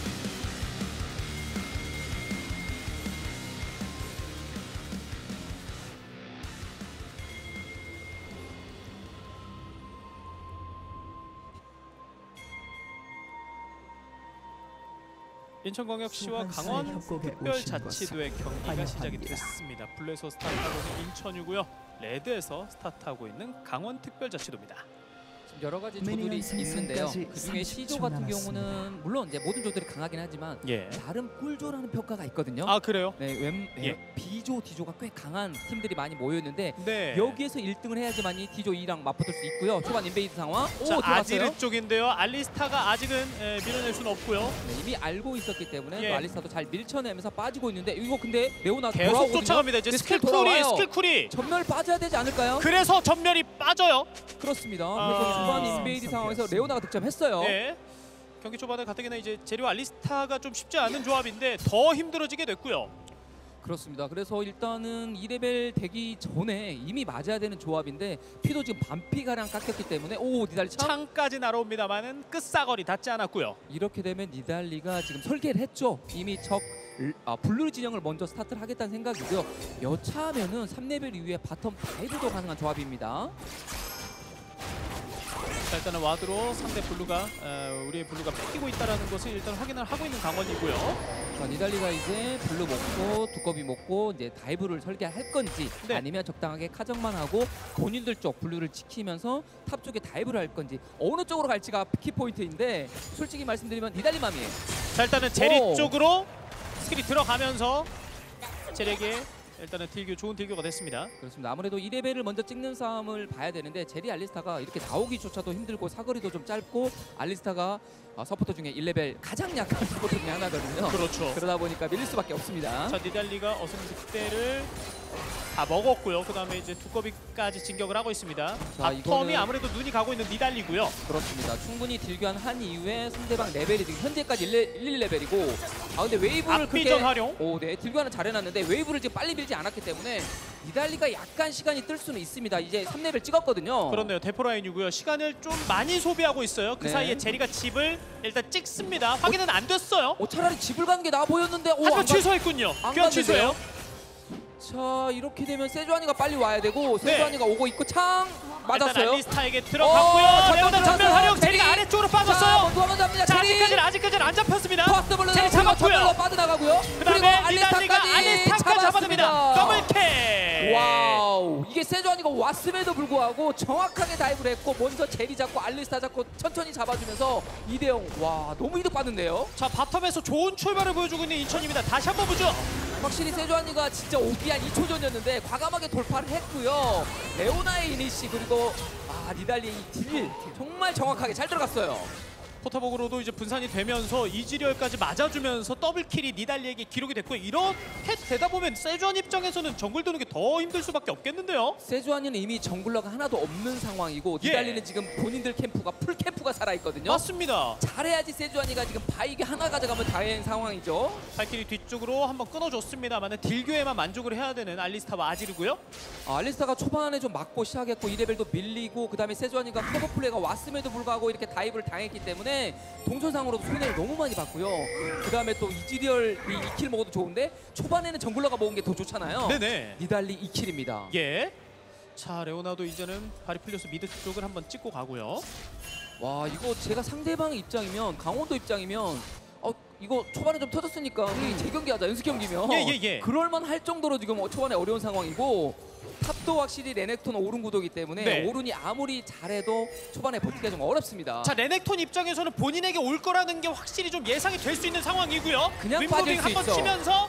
인천광역시와 강원특별자치도의 경기가 시작이 됐습니다. 블루에서 스타트하고 있는 인천이고요. 레드에서 스타트하고 있는 강원특별자치도입니다. 지금 여러 가지 조들이 있는데요. 그 중에 C조 같은 경우는 물론 이제 모든 조들이 강하긴 하지만 예. 나름 꿀조라는 평가가 있거든요. 아, 그래요? 네, 웬, 예. 예. B조, D조가 꽤 강한 팀들이 많이 모여 있는데 네. 여기에서 일 등을 해야지만이 D조 E랑 맞붙을 수 있고요. 초반 인베이드 상황. 오, 자, 들어갔어요. 아지르 쪽인데요. 알리스타가 아직은 에, 밀어낼 수는 없고요. 네, 이미 알고 있었기 때문에 예. 또 알리스타도 잘 밀쳐내면서 빠지고 있는데 이거 근데 레오나 계속 돌아오거든요. 쫓아갑니다. 이제 근데 스킬 쿨이, 돌아와요. 스킬 쿨이. 전멸 빠져야 되지 않을까요? 그래서 전멸이 빠져요. 그렇습니다. 아. 그래서 초반 인베이드 상황에서 레오나가 득점했어요. 네. 경기 초반에 가뜩이나 이제 제리와 알리스타가 좀 쉽지 않은 조합인데 더 힘들어지게 됐고요. 그렇습니다. 그래서 일단은 이 레벨 되기 전에 이미 맞아야 되는 조합인데 피도 지금 반피 가량 깎였기 때문에 오 니달리 참 창까지 날아옵니다만은 끝사거리 닿지 않았고요. 이렇게 되면 니달리가 지금 설계를 했죠. 이미 적 아, 블루 진영을 먼저 스타트를 하겠다는 생각이고요. 여차하면은 삼 레벨 이후에 바텀 다이브도 가능한 조합입니다. 자, 일단은 와드로 상대 블루가 어, 우리의 블루가 뺏기고 있다는 것을 일단 확인을 하고 있는 강원이고요. 자, 니달리가 이제 블루 먹고 두꺼비 먹고 이제 다이브를 설계할 건지 네. 아니면 적당하게 카정만 하고 본인들 쪽 블루를 지키면서 탑 쪽에 다이브를 할 건지 어느 쪽으로 갈지가 키포인트인데 솔직히 말씀드리면 니달리 맘이에요. 자, 일단은 제리 오. 쪽으로 스킬이 들어가면서 제리에게 일단은 딜교 좋은 딜교가 됐습니다. 그렇습니다. 아무래도 이 레벨을 먼저 찍는 싸움을 봐야 되는데 제리 알리스타가 이렇게 나오기조차도 힘들고 사거리도 좀 짧고 알리스타가 어, 서포터 중에 일 레벨 가장 약한 서포터 중에 하나거든요. 그렇죠. 그러다 보니까 밀릴 수밖에 없습니다. 자, 니달리가 어스민스대를 다 먹었고요. 그 다음에 이제 두꺼비까지 진격을 하고 있습니다. 자, 바텀이 이거는- 아무래도 눈이 가고 있는 니달리고요. 그렇습니다. 충분히 딜교환 한 이후에 상대방 레벨이 지금 현재까지 일 레벨이고 아 근데 웨이브를 앞비전 그렇게 활용. 오, 네 딜교환은 잘해놨는데 웨이브를 지금 빨리 밀지 않았기 때문에 니달리가 약간 시간이 뜰 수는 있습니다. 이제 삼 레벨 찍었거든요. 그렇네요. 대포라인이고요. 시간을 좀 많이 소비하고 있어요. 그 네. 사이에 제리가 집을 일단 찍습니다. 확인은 안 됐어요. 오, 차라리 집을 가는 게 나아 보였는데 오, 하지만 안 가- 취소했군요. 안 교환 갔는데요? 취소예요. 자 이렇게 되면 세주아니가 빨리 와야 되고 네. 세주아니가 오고 있고 창 일단 맞았어요. 알리스타에게 들어갔고요. 오, 레오나 전면 전면 활용. 들어가서 제리가 제리. 아래쪽으로 자, 빠졌어요. 도망 잡니다. 자, 제리. 아직까지는 아직까지는 안 잡혔습니다. 퍼스트 블루 제리 잡았고요. 잡았고요. 빠져나가고요. 그 다음에 그리고 니달리가 알리스타까지 알리스타까지 잡아냅니다. 잡았습니다. 더블캐. 와우 이게 세주아니가 왔음에도 불구하고 정확하게 다이브를 했고 먼저 제리 잡고 알리스타 잡고 천천히 잡아주면서 이 대 영. 와 너무 이득 받는데요. 자, 바텀에서 좋은 출발을 보여주고 있는 인천입니다. 다시 한번 보죠. 확실히 세주아니가 진짜 오기 한 이 초 전이었는데 과감하게 돌파를 했고요. 레오나의 이니시 그리고 아 니달리의 이 딜 정말 정확하게 잘 들어갔어요. 포탑으로도 이제 분산이 되면서 이지리얼까지 맞아주면서 더블킬이 니달리에게 기록이 됐고요. 이렇게 되다 보면 세주안 입장에서는 정글 도는 게 더 힘들 수밖에 없겠는데요. 세주안이는 이미 정글러가 하나도 없는 상황이고 예. 니달리는 지금 본인들 캠프가 풀 캠프가 살아있거든요. 맞습니다. 잘해야지 세주안이가 지금 바이게 하나 가져가면 다행인 상황이죠. 발키리 뒤쪽으로 한번 끊어줬습니다만 딜교에만 만족을 해야 되는 알리스타와 아지르고요. 아, 알리스타가 초반에 좀 맞고 시작했고 이 레벨도 밀리고 그 다음에 세주안이가 커버 플레이가 왔음에도 불구하고 이렇게 다이브를 당했기 때문에 동선상으로도 손해를 너무 많이 봤고요. 그 다음에 또 이지리얼이 이 킬 먹어도 좋은데 초반에는 정글러가 먹은 게 더 좋잖아요. 네네. 니달리 이 킬입니다. 예. 자, 레오나도 이제는 발이 풀려서 미드 쪽을 한번 찍고 가고요. 와, 이거 제가 상대방 입장이면 강원도 입장이면 어 이거 초반에 좀 터졌으니까 우리 재경기하자, 연습 경기면 예, 예, 예. 그럴만 할 정도로 지금 초반에 어려운 상황이고 탑도 확실히 레넥톤은 오른 구도이기 때문에 네. 오른이 아무리 잘해도 초반에 버티기가 좀 어렵습니다. 자, 레넥톤 입장에서는 본인에게 올 거라는 게 확실히 좀 예상이 될 수 있는 상황이고요. 그냥 빠질 윈무빙 수 한번 있어. 치면서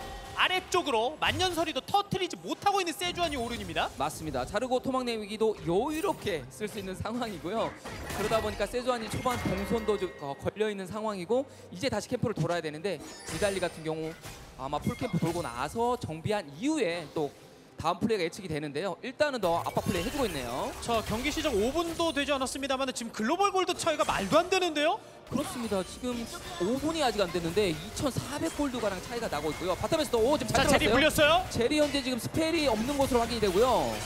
아래쪽으로 만년설이도 터트리지 못하고 있는 세주안이 오른입니다. 맞습니다. 자르고 토막 내기도 여유롭게 쓸 수 있는 상황이고요. 그러다 보니까 세주안이 초반 동선도 좀 어, 걸려있는 상황이고 이제 다시 캠프를 돌아야 되는데 니달리 같은 경우 아마 풀캠프 돌고 나서 정비한 이후에 또 다음 플레이가 예측이 되는데요. 일단은 더 압박 플레이 해주고 있네요. 자, 경기 시작 오 분도 되지 않았습니다만 지금 글로벌 골드 차이가 말도 안 되는데요. 그렇습니다. 지금 오 분이 아직 안 됐는데 이천사백 골드가량 차이가 나고 있고요. 바텀에서도 오 지금 잘 자, 제리 들어갔어요. 불렸어요. 제리 현재 지금 스펠이 없는 것으로 확인이 되고요.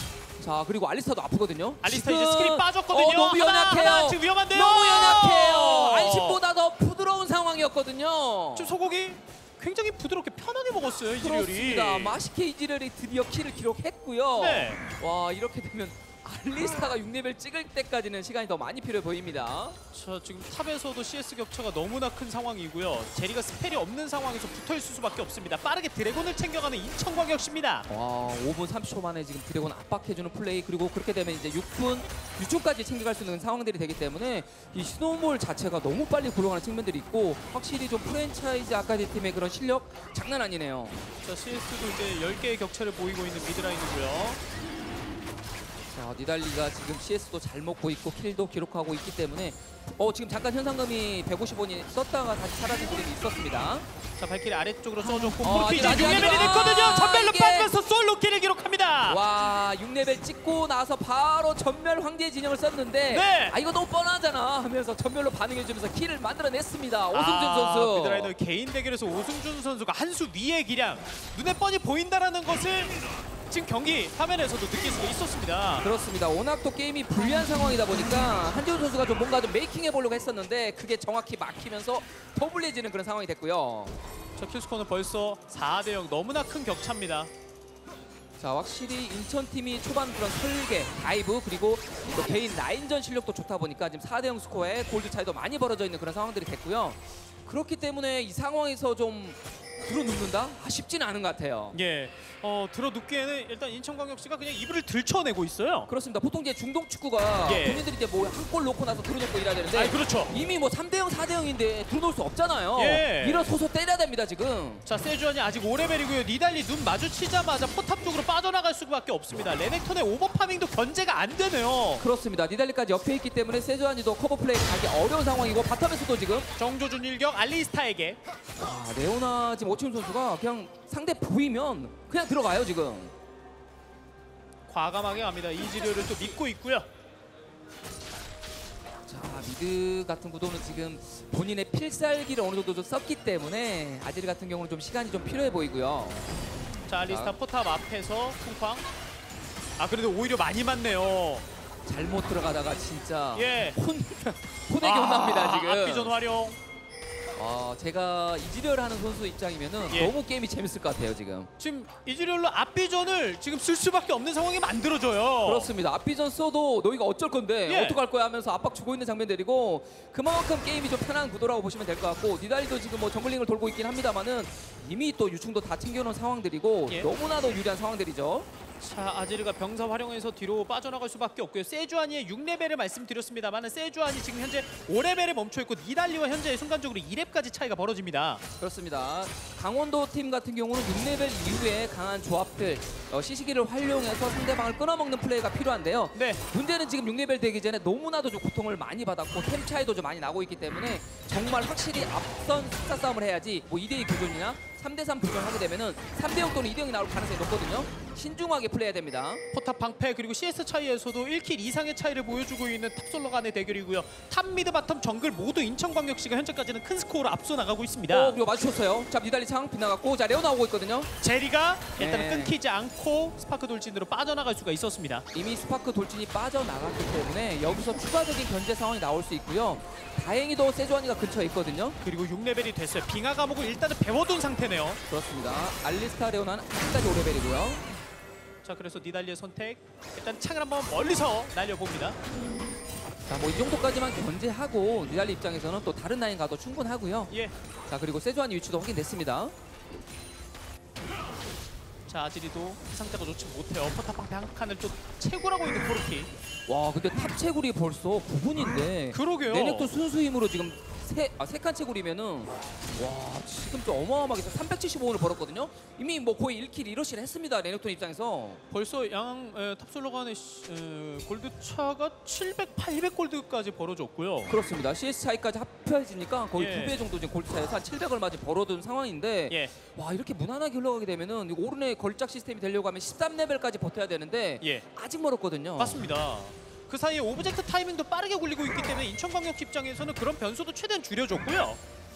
자, 그리고 알리스타도 아프거든요. 알리스타 지금- 이제 스킬이 빠졌거든요. 어, 너무 하나, 연약해요. 하나 지금 위험한데요. 너무 연약해요. 안심보다 더 부드러운 상황이었거든요. 지금 소고기 굉장히 부드럽게 편하게 먹었어요, 이지리얼이. 그렇습니다. 마시케 이지리얼이 드디어 킬을 기록했고요. 네. 와, 이렇게 되면 알리스타가 육 레벨 찍을 때까지는 시간이 더 많이 필요해 보입니다. 자, 지금 탑에서도 씨에스 격차가 너무나 큰 상황이고요. 제리가 스펠이 없는 상황에서 붙어있을 수밖에 없습니다. 빠르게 드래곤을 챙겨가는 인천광역시입니다. 와, 오 분 삼십 초 만에 지금 드래곤 압박해주는 플레이, 그리고 그렇게 되면 이제 육 분 육 초까지 챙겨갈 수 있는 상황들이 되기 때문에 이 스노우볼 자체가 너무 빨리 굴러가는 측면들이 있고 확실히 좀 프랜차이즈 아카디 팀의 그런 실력 장난 아니네요. 자, 씨에스도 이제 열 개의 격차를 보이고 있는 미드라인이고요. 자, 니달리가 지금 씨에스도 잘 먹고 있고 킬도 기록하고 있기 때문에 어 지금 잠깐 현상금이 백오십 원이 썼다가 다시 사라진 부분이 있었습니다. 자, 발키리 아래쪽으로 써줬고 어, 폴키 이제 아직, 육 아직, 레벨이 아직. 됐거든요. 아, 전멸로 이게- 빠지면서 솔로킬을 기록합니다. 와, 육 레벨 찍고 나서 바로 전멸 황제의 진영을 썼는데 네. 아 이거 너무 뻔하잖아 하면서 전멸로 반응해주면서 킬을 만들어냈습니다. 오승준 아, 선수. 미드라이너 개인 대결에서 오승준 선수가 한 수 위의 기량, 눈에 뻔히 보인다라는 것을 지금 경기 화면에서도 느낄 수가 있었습니다. 그렇습니다. 워낙 또 게임이 불리한 상황이다 보니까 한지훈 선수가 좀 뭔가 좀 메이킹 해보려고 했었는데 그게 정확히 막히면서 더 불리해지는 그런 상황이 됐고요. 저 킬스코어는 벌써 사 대 영, 너무나 큰 격차입니다. 자, 확실히 인천팀이 초반 그런 설계, 다이브, 그리고 또 개인 라인전 실력도 좋다 보니까 지금 사 대 영 스코어에 골드 차이도 많이 벌어져 있는 그런 상황들이 됐고요. 그렇기 때문에 이 상황에서 좀 들어눕는다? 아, 쉽지는 않은 것 같아요. 예, 어, 들어눕기에는 일단 인천광역시가 그냥 이불을 들쳐내고 있어요. 그렇습니다. 보통 이제 중동 축구가 예. 본인들이 이제 뭐 한 골 넣고 나서 들어놓고 이래야 되는데 아니, 그렇죠. 이미 뭐 삼 대 영, 사 대 영인데 들어놓을 수 없잖아요. 예. 일어서서 때려야 됩니다, 지금. 자, 세주안이 아직 오 레벨이고요. 니달리 눈 마주치자마자 포탑 쪽으로 빠져나갈 수밖에 없습니다. 레넥톤의 오버파밍도 견제가 안 되네요. 그렇습니다. 니달리까지 옆에 있기 때문에 세주안이도 커버 플레이 가기 어려운 상황이고 바텀에서도 지금 정조준 일격 알리스타에게. 아, 레오나 지금 오치훈 선수가 그냥 상대 보이면 그냥 들어가요, 지금. 과감하게 갑니다. 이지리얼을 또 믿고 있고요. 자, 미드 같은 구도는 지금 본인의 필살기를 어느 정도 좀 썼기 때문에 아지르 같은 경우는 좀 시간이 좀 필요해 보이고요. 자, 알리스타 자. 포탑 앞에서 쿵쾅. 아, 그래도 오히려 많이 맞네요. 잘못 들어가다가 진짜 예. 혼, 혼에게 혼납니다, 지금. 앞비전 활용. 아, 제가 이지리얼 하는 선수 입장이면은 예. 너무 게임이 재밌을 것 같아요, 지금. 지금 이지리얼로 앞비전을 지금 쓸 수밖에 없는 상황이 만들어져요. 그렇습니다. 앞비전 써도 너희가 어쩔 건데 예. 어떡할 거야 하면서 압박 주고 있는 장면들이고 그만큼 게임이 좀 편한 구도라고 보시면 될 것 같고 니달리도 지금 뭐 정글링을 돌고 있긴 합니다만은 이미 또 유충도 다 챙겨놓은 상황들이고 예. 너무나도 유리한 상황들이죠. 자, 아지르가 병사 활용해서 뒤로 빠져나갈 수밖에 없고요. 세주안이의 육 레벨을 말씀드렸습니다만 세주안이 지금 현재 오 레벨에 멈춰있고 니달리와 현재 순간적으로 이 렙까지 차이가 벌어집니다. 그렇습니다. 강원도 팀 같은 경우는 육 레벨 이후에 강한 조합들, 어, 시시기를 활용해서 상대방을 끊어먹는 플레이가 필요한데요. 네. 문제는 지금 육 레벨 되기 전에 너무나도 좀 고통을 많이 받았고 템 차이도 좀 많이 나고 있기 때문에 정말 확실히 앞선 숫자 싸움을 해야지 뭐 이 대 이 교전이나 삼 대 삼 교전을 하게 되면은 삼 대 영 또는 이 대 영이 나올 가능성이 높거든요. 신중하게 플레이해야 됩니다. 포탑 방패 그리고 씨에스 차이에서도 일 킬 이상의 차이를 보여주고 있는 탑솔러 간의 대결이고요. 탑 미드 바텀 정글 모두 인천광역시가 현재까지는 큰 스코어로 앞서 나가고 있습니다. 어, 그리고 마주쳤어요. 자, 니달리 창 빗나갔고, 자, 레오 나오고 있거든요. 제리가 일단은 네. 끊기지 않고 스파크 돌진으로 빠져나갈 수가 있었습니다. 이미 스파크 돌진이 빠져나갔기 때문에 여기서 추가적인 견제 상황이 나올 수 있고요. 다행히도 세주안이가 근처에 있거든요. 그리고 육 레벨이 됐어요. 빙하 과목을 일단은 배워둔 상태네요. 그렇습니다. 알리스타 레오나는 아직까지 오 레벨이고요. 자, 그래서 니달리의 선택. 일단 창을 한번 멀리서 날려봅니다. 자, 뭐 이 정도까지만 견제하고 니달리 입장에서는 또 다른 라인 가도 충분하고요. 예. 자, 그리고 세주안이 위치도 확인됐습니다. 자, 아지리도 상태가 좋지 못해요. 포탑 방패 한 칸을 또 채굴하고 있는 코르키. 와, 근데 탑 채굴이 벌써 구 분인데 그러게요. 레넥톤 순수 힘으로 지금 세, 아, 세 칸 채굴이면은 와, 지금 좀 어마어마하게 삼백칠십오 원을 벌었거든요. 이미 뭐 거의 일 킬 일 어시를 했습니다. 레넥톤 입장에서. 벌써 벌써 양 에, 탑솔러 간의 시- 에, 골드 차가 칠백, 팔백 골드까지 벌어졌고요. 그렇습니다. 씨에스 차이까지 합해지니까 거의 예. 두 배 정도 지금 골드 차에서 한 칠백 얼마지 벌어둔 상황인데 예. 와, 이렇게 무난하게 흘러가게 되면은 이거 오른의 걸작 시스템이 되려고 하면 십삼 레벨까지 버텨야 되는데 예. 아직 멀었거든요. 맞습니다. 그 사이에 오브젝트 타이밍도 빠르게 굴리고 있기 때문에 인천광역 입장에서는 그런 변수도 최대한 줄여줬고요.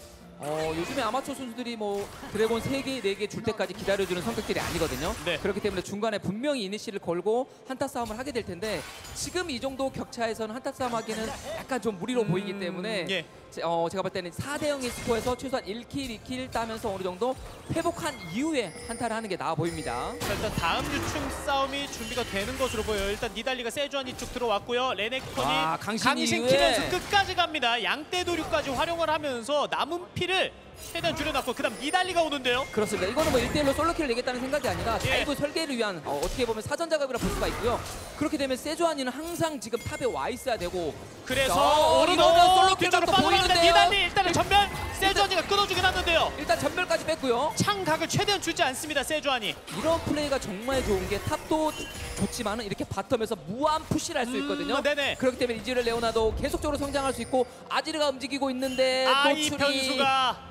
어, 요즘에 아마추어 선수들이 뭐 드래곤 세 개, 네 개 줄 때까지 기다려주는 성격들이 아니거든요. 네. 그렇기 때문에 중간에 분명히 이니시를 걸고 한타 싸움을 하게 될 텐데 지금 이 정도 격차에서는 한타 싸움 하기는 약간 좀 무리로 음, 보이기 때문에 예. 제, 어, 제가 볼 때는 사 대 영의 스코어에서 최소한 일 킬, 이 킬 따면서 어느 정도 회복한 이후에 한타를 하는 게 나아 보입니다. 자, 일단 다음 유충 싸움이 준비가 되는 것으로 보여요. 일단 니달리가 세주안이 쪽 들어왔고요. 레넥톤이 와, 강신 강신 이후에. 키면서 끝까지 갑니다. 양떼 도류까지 활용을 하면서 남은 피를 최대한 줄여놨고 그 다음 니달리가 오는데요. 그렇습니다. 이거는 뭐 일 대 일로 솔로킬을 내겠다는 생각이 아니라 예. 다이브 설계를 위한 어, 어떻게 보면 사전 작업이라 볼 수가 있고요. 그렇게 되면 세주안이는 항상 지금 탑에 와 있어야 되고 그래서 자, 오르노 이거는 솔로 뒤쪽으로 킬각도 빠져나갑니다. 보이는데요. 니달리 일단은 전멸 세주안이가 끊어주긴 하는데요. 일단 전멸까지 뺐고요. 창각을 최대한 주지 않습니다. 세주안이. 이런 플레이가 정말 좋은 게 탑도 좋지만은 이렇게 바텀에서 무한 푸시를 할 수 있거든요. 음, 네네. 그렇기 때문에 이즈를 레오나도 계속적으로 성장할 수 있고 아지르가 움직이고 있는데 아, 이 노출이 변수가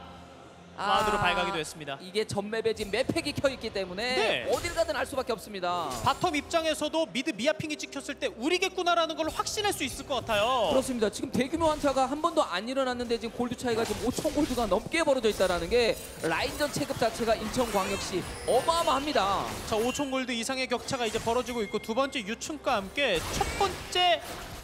아, 와드로 발각이 됐습니다. 이게 전맵에 지금 맵팩이 켜 있기 때문에 네. 어딜 가든 알 수밖에 없습니다. 바텀 입장에서도 미드 미아핑이 찍혔을 때 우리겠구나라는 걸 확신할 수 있을 것 같아요. 그렇습니다. 지금 대규모 한타가 한 번도 안 일어났는데 지금 골드 차이가 지금 오천 골드가 넘게 벌어져 있다는 게 라인전 체급 자체가 인천광역시 어마어마합니다. 자, 오천 골드 이상의 격차가 이제 벌어지고 있고 두 번째 유충과 함께 첫 번째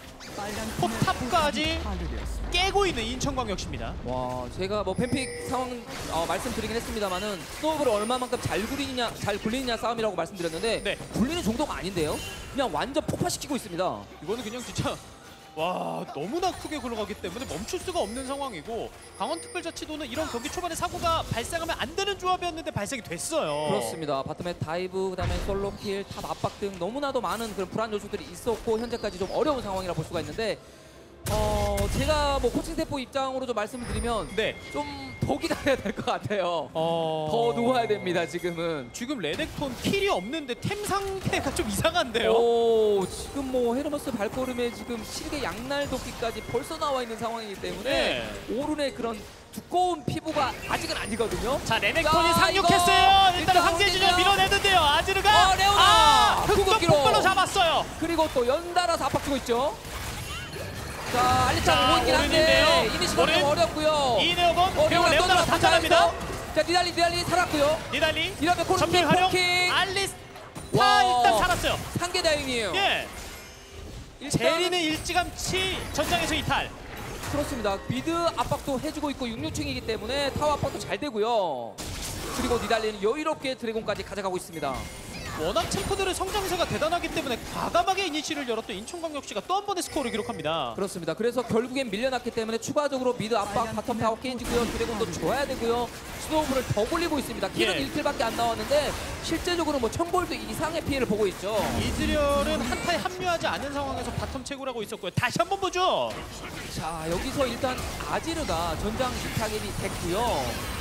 포탑까지 깨고 있는 인천광역시입니다. 와, 제가 뭐 팬픽 상황 어, 말씀드리긴 했습니다만은 스노우를 얼마만큼 잘 굴리느냐, 잘 굴리느냐 싸움이라고 말씀드렸는데 네. 굴리는 정도가 아닌데요. 그냥 완전 폭파시키고 있습니다. 이거는 그냥 진짜 와, 너무나 크게 굴러가기 때문에 멈출 수가 없는 상황이고 강원특별자치도는 이런 경기 초반에 사고가 발생하면 안 되는 조합이었는데 발생이 됐어요. 그렇습니다. 바텀에 다이브, 그다음에 솔로킬, 탑 압박 등 너무나도 많은 그런 불안 요소들이 있었고 현재까지 좀 어려운 상황이라 볼 수가 있는데 어, 제가 뭐 코칭 세포 입장으로 좀 말씀을 드리면 네. 좀 더 기다려야 될 것 같아요. 어... 더 누워야 됩니다, 지금은. 지금 레넥톤 킬이 없는데 템 상태가 좀 이상한데요. 오, 지금 뭐 헤르머스 발걸음에 지금 실개 양날 도끼까지 벌써 나와 있는 상황이기 때문에 네. 오른의 그런 두꺼운 피부가 아직은 아니거든요. 자, 레넥톤이 자, 상륙했어요. 이거 일단 일단 황제진을 황제진이요. 밀어내는데요. 아지르가 어, 레오나! 아, 흑점 궁극기로. 폭발로 잡았어요. 그리고 또 연달아서 압박 주고 있죠. 자, 자, 알리짱 오고 있긴 한데 오른인데요. 이니시가 오른. 좀 어렵고요. 이네오건 어, 그리고 레오나가 다 잘합니다. 자, 니달리 니달리 살았고요. 니달리 이러면 코르키 전멸 활용. 포킹. 알리스타 와. 일단 살았어요. 상계 다행이에요. 예. 일단 제리는 일찌감치 전장에서 이탈. 그렇습니다. 미드 압박도 해주고 있고 육류층이기 때문에 타워 압박도 잘 되고요. 그리고 니달리는 여유롭게 드래곤까지 가져가고 있습니다. 워낙 챔프들의 성장세가 대단하기 때문에 과감하게 이니시를 열었던 인천광역시가 또 한 번의 스코어를 기록합니다. 그렇습니다. 그래서 결국엔 밀려났기 때문에 추가적으로 미드 압박, 바텀 타워 깨지고요. 드래곤도 줘야 되고요. 스노우볼을 더 굴리고 있습니다. 킬은 예. 일 킬밖에 안 나왔는데 실제적으로 뭐 천 골드 이상의 피해를 보고 있죠. 이즈리얼은 한타에 합류하지 않은 상황에서 바텀 채굴 하고 있었고요. 다시 한번 보죠. 자, 여기서 일단 아지르가 전장 타겟이 됐고요.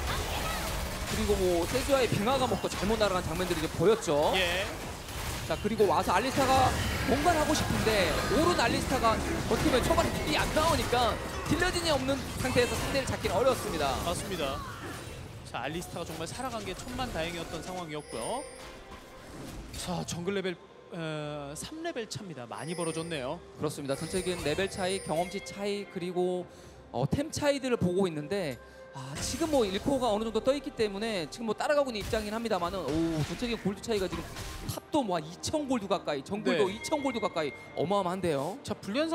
그리고 뭐 세주아의 빙하 감옥도 잘못 날아간 장면들이 이제 보였죠. 예. 자, 그리고 와서 알리스타가 뭔가를 하고 싶은데 오른 알리스타가 어떻게 보면 초반에 딜이 안 나오니까 딜러진이 없는 상태에서 상대를 잡기는 어려웠습니다. 맞습니다. 자, 알리스타가 정말 살아간 게 천만다행이었던 상황이었고요. 자, 정글 레벨 어, 삼 레벨 차입니다. 많이 벌어졌네요. 그렇습니다. 전체적인 레벨 차이, 경험치 차이, 그리고 어, 템 차이들을 보고 있는데 아, 지금 뭐 일 코어가 어느 정도 떠 있기 때문에 지금 뭐 따라가고 있는 입장이긴 합니다만은 오, 전체적인 골드 차이가 지금 탑도 뭐 한 이천 골드 가까이, 정글도 네. 이천 골드 가까이 어마어마한데요. 자, 불리한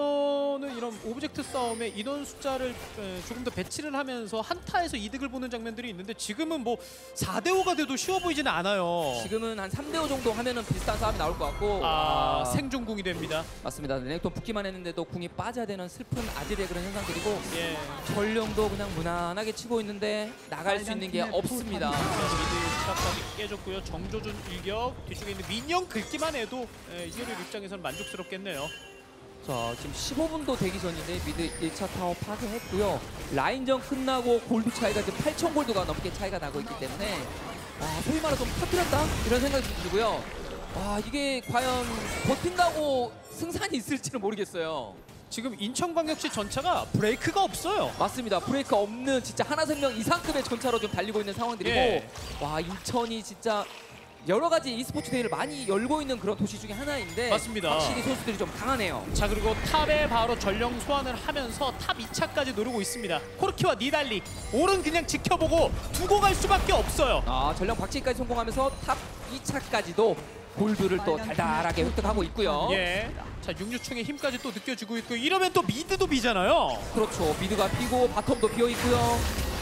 상황에서는 이런 오브젝트 싸움에 인원 숫자를 에, 조금 더 배치를 하면서 한타에서 이득을 보는 장면들이 있는데 지금은 뭐 사 대 오가 돼도 쉬워 보이지는 않아요. 지금은 한 삼 대 오 정도 하면은 비슷한 싸움이 나올 것 같고 아, 아, 생존궁이 됩니다. 맞습니다. 레넥톤 붙기만 했는데도 궁이 빠져야 되는 슬픈 아질의 그런 현상들이고 예. 전령도 그냥 무난하게 치고 있는데 나갈 수 있는 게 없습니다. 미드 탑까지 깨졌고요. 정조준 일격 뒤쪽에 있는 민영 긁기만 해도 예, 이즈리얼 입장에서는 만족스럽겠네요. 자, 지금 십오 분도 되기 전인데 미드 일 차 타워 파괴했고요. 라인전 끝나고 골드 차이가 지금 팔천 골드가 넘게 차이가 나고 있기 때문에 아, 소위 말해 좀 터뜨렸다 이런 생각이 좀 들고요. 와, 이게 과연 버틴다고 승산이 있을지는 모르겠어요. 지금 인천광역시 전차가 브레이크가 없어요. 맞습니다. 브레이크 없는 진짜 하나생명 이상급의 전차로 좀 달리고 있는 상황들이고 예. 와, 인천이 진짜 여러 가지 e스포츠 대회를 많이 열고 있는 그런 도시 중에 하나인데 맞습니다. 확실히 선수들이 좀 강하네요. 자, 그리고 탑에 바로 전령 소환을 하면서 탑 이 차까지 노리고 있습니다. 코르키와 니달리 오른 그냥 지켜보고 두고 갈 수밖에 없어요. 아, 전령 박치기까지 성공하면서 탑 이 차까지도 골드를 또 달달하게 획득하고 있고요. 예. 자, 육류충의 힘까지 또 느껴지고 있고 이러면 또 미드도 비잖아요. 그렇죠. 미드가 비고 바텀도 비어 있고요.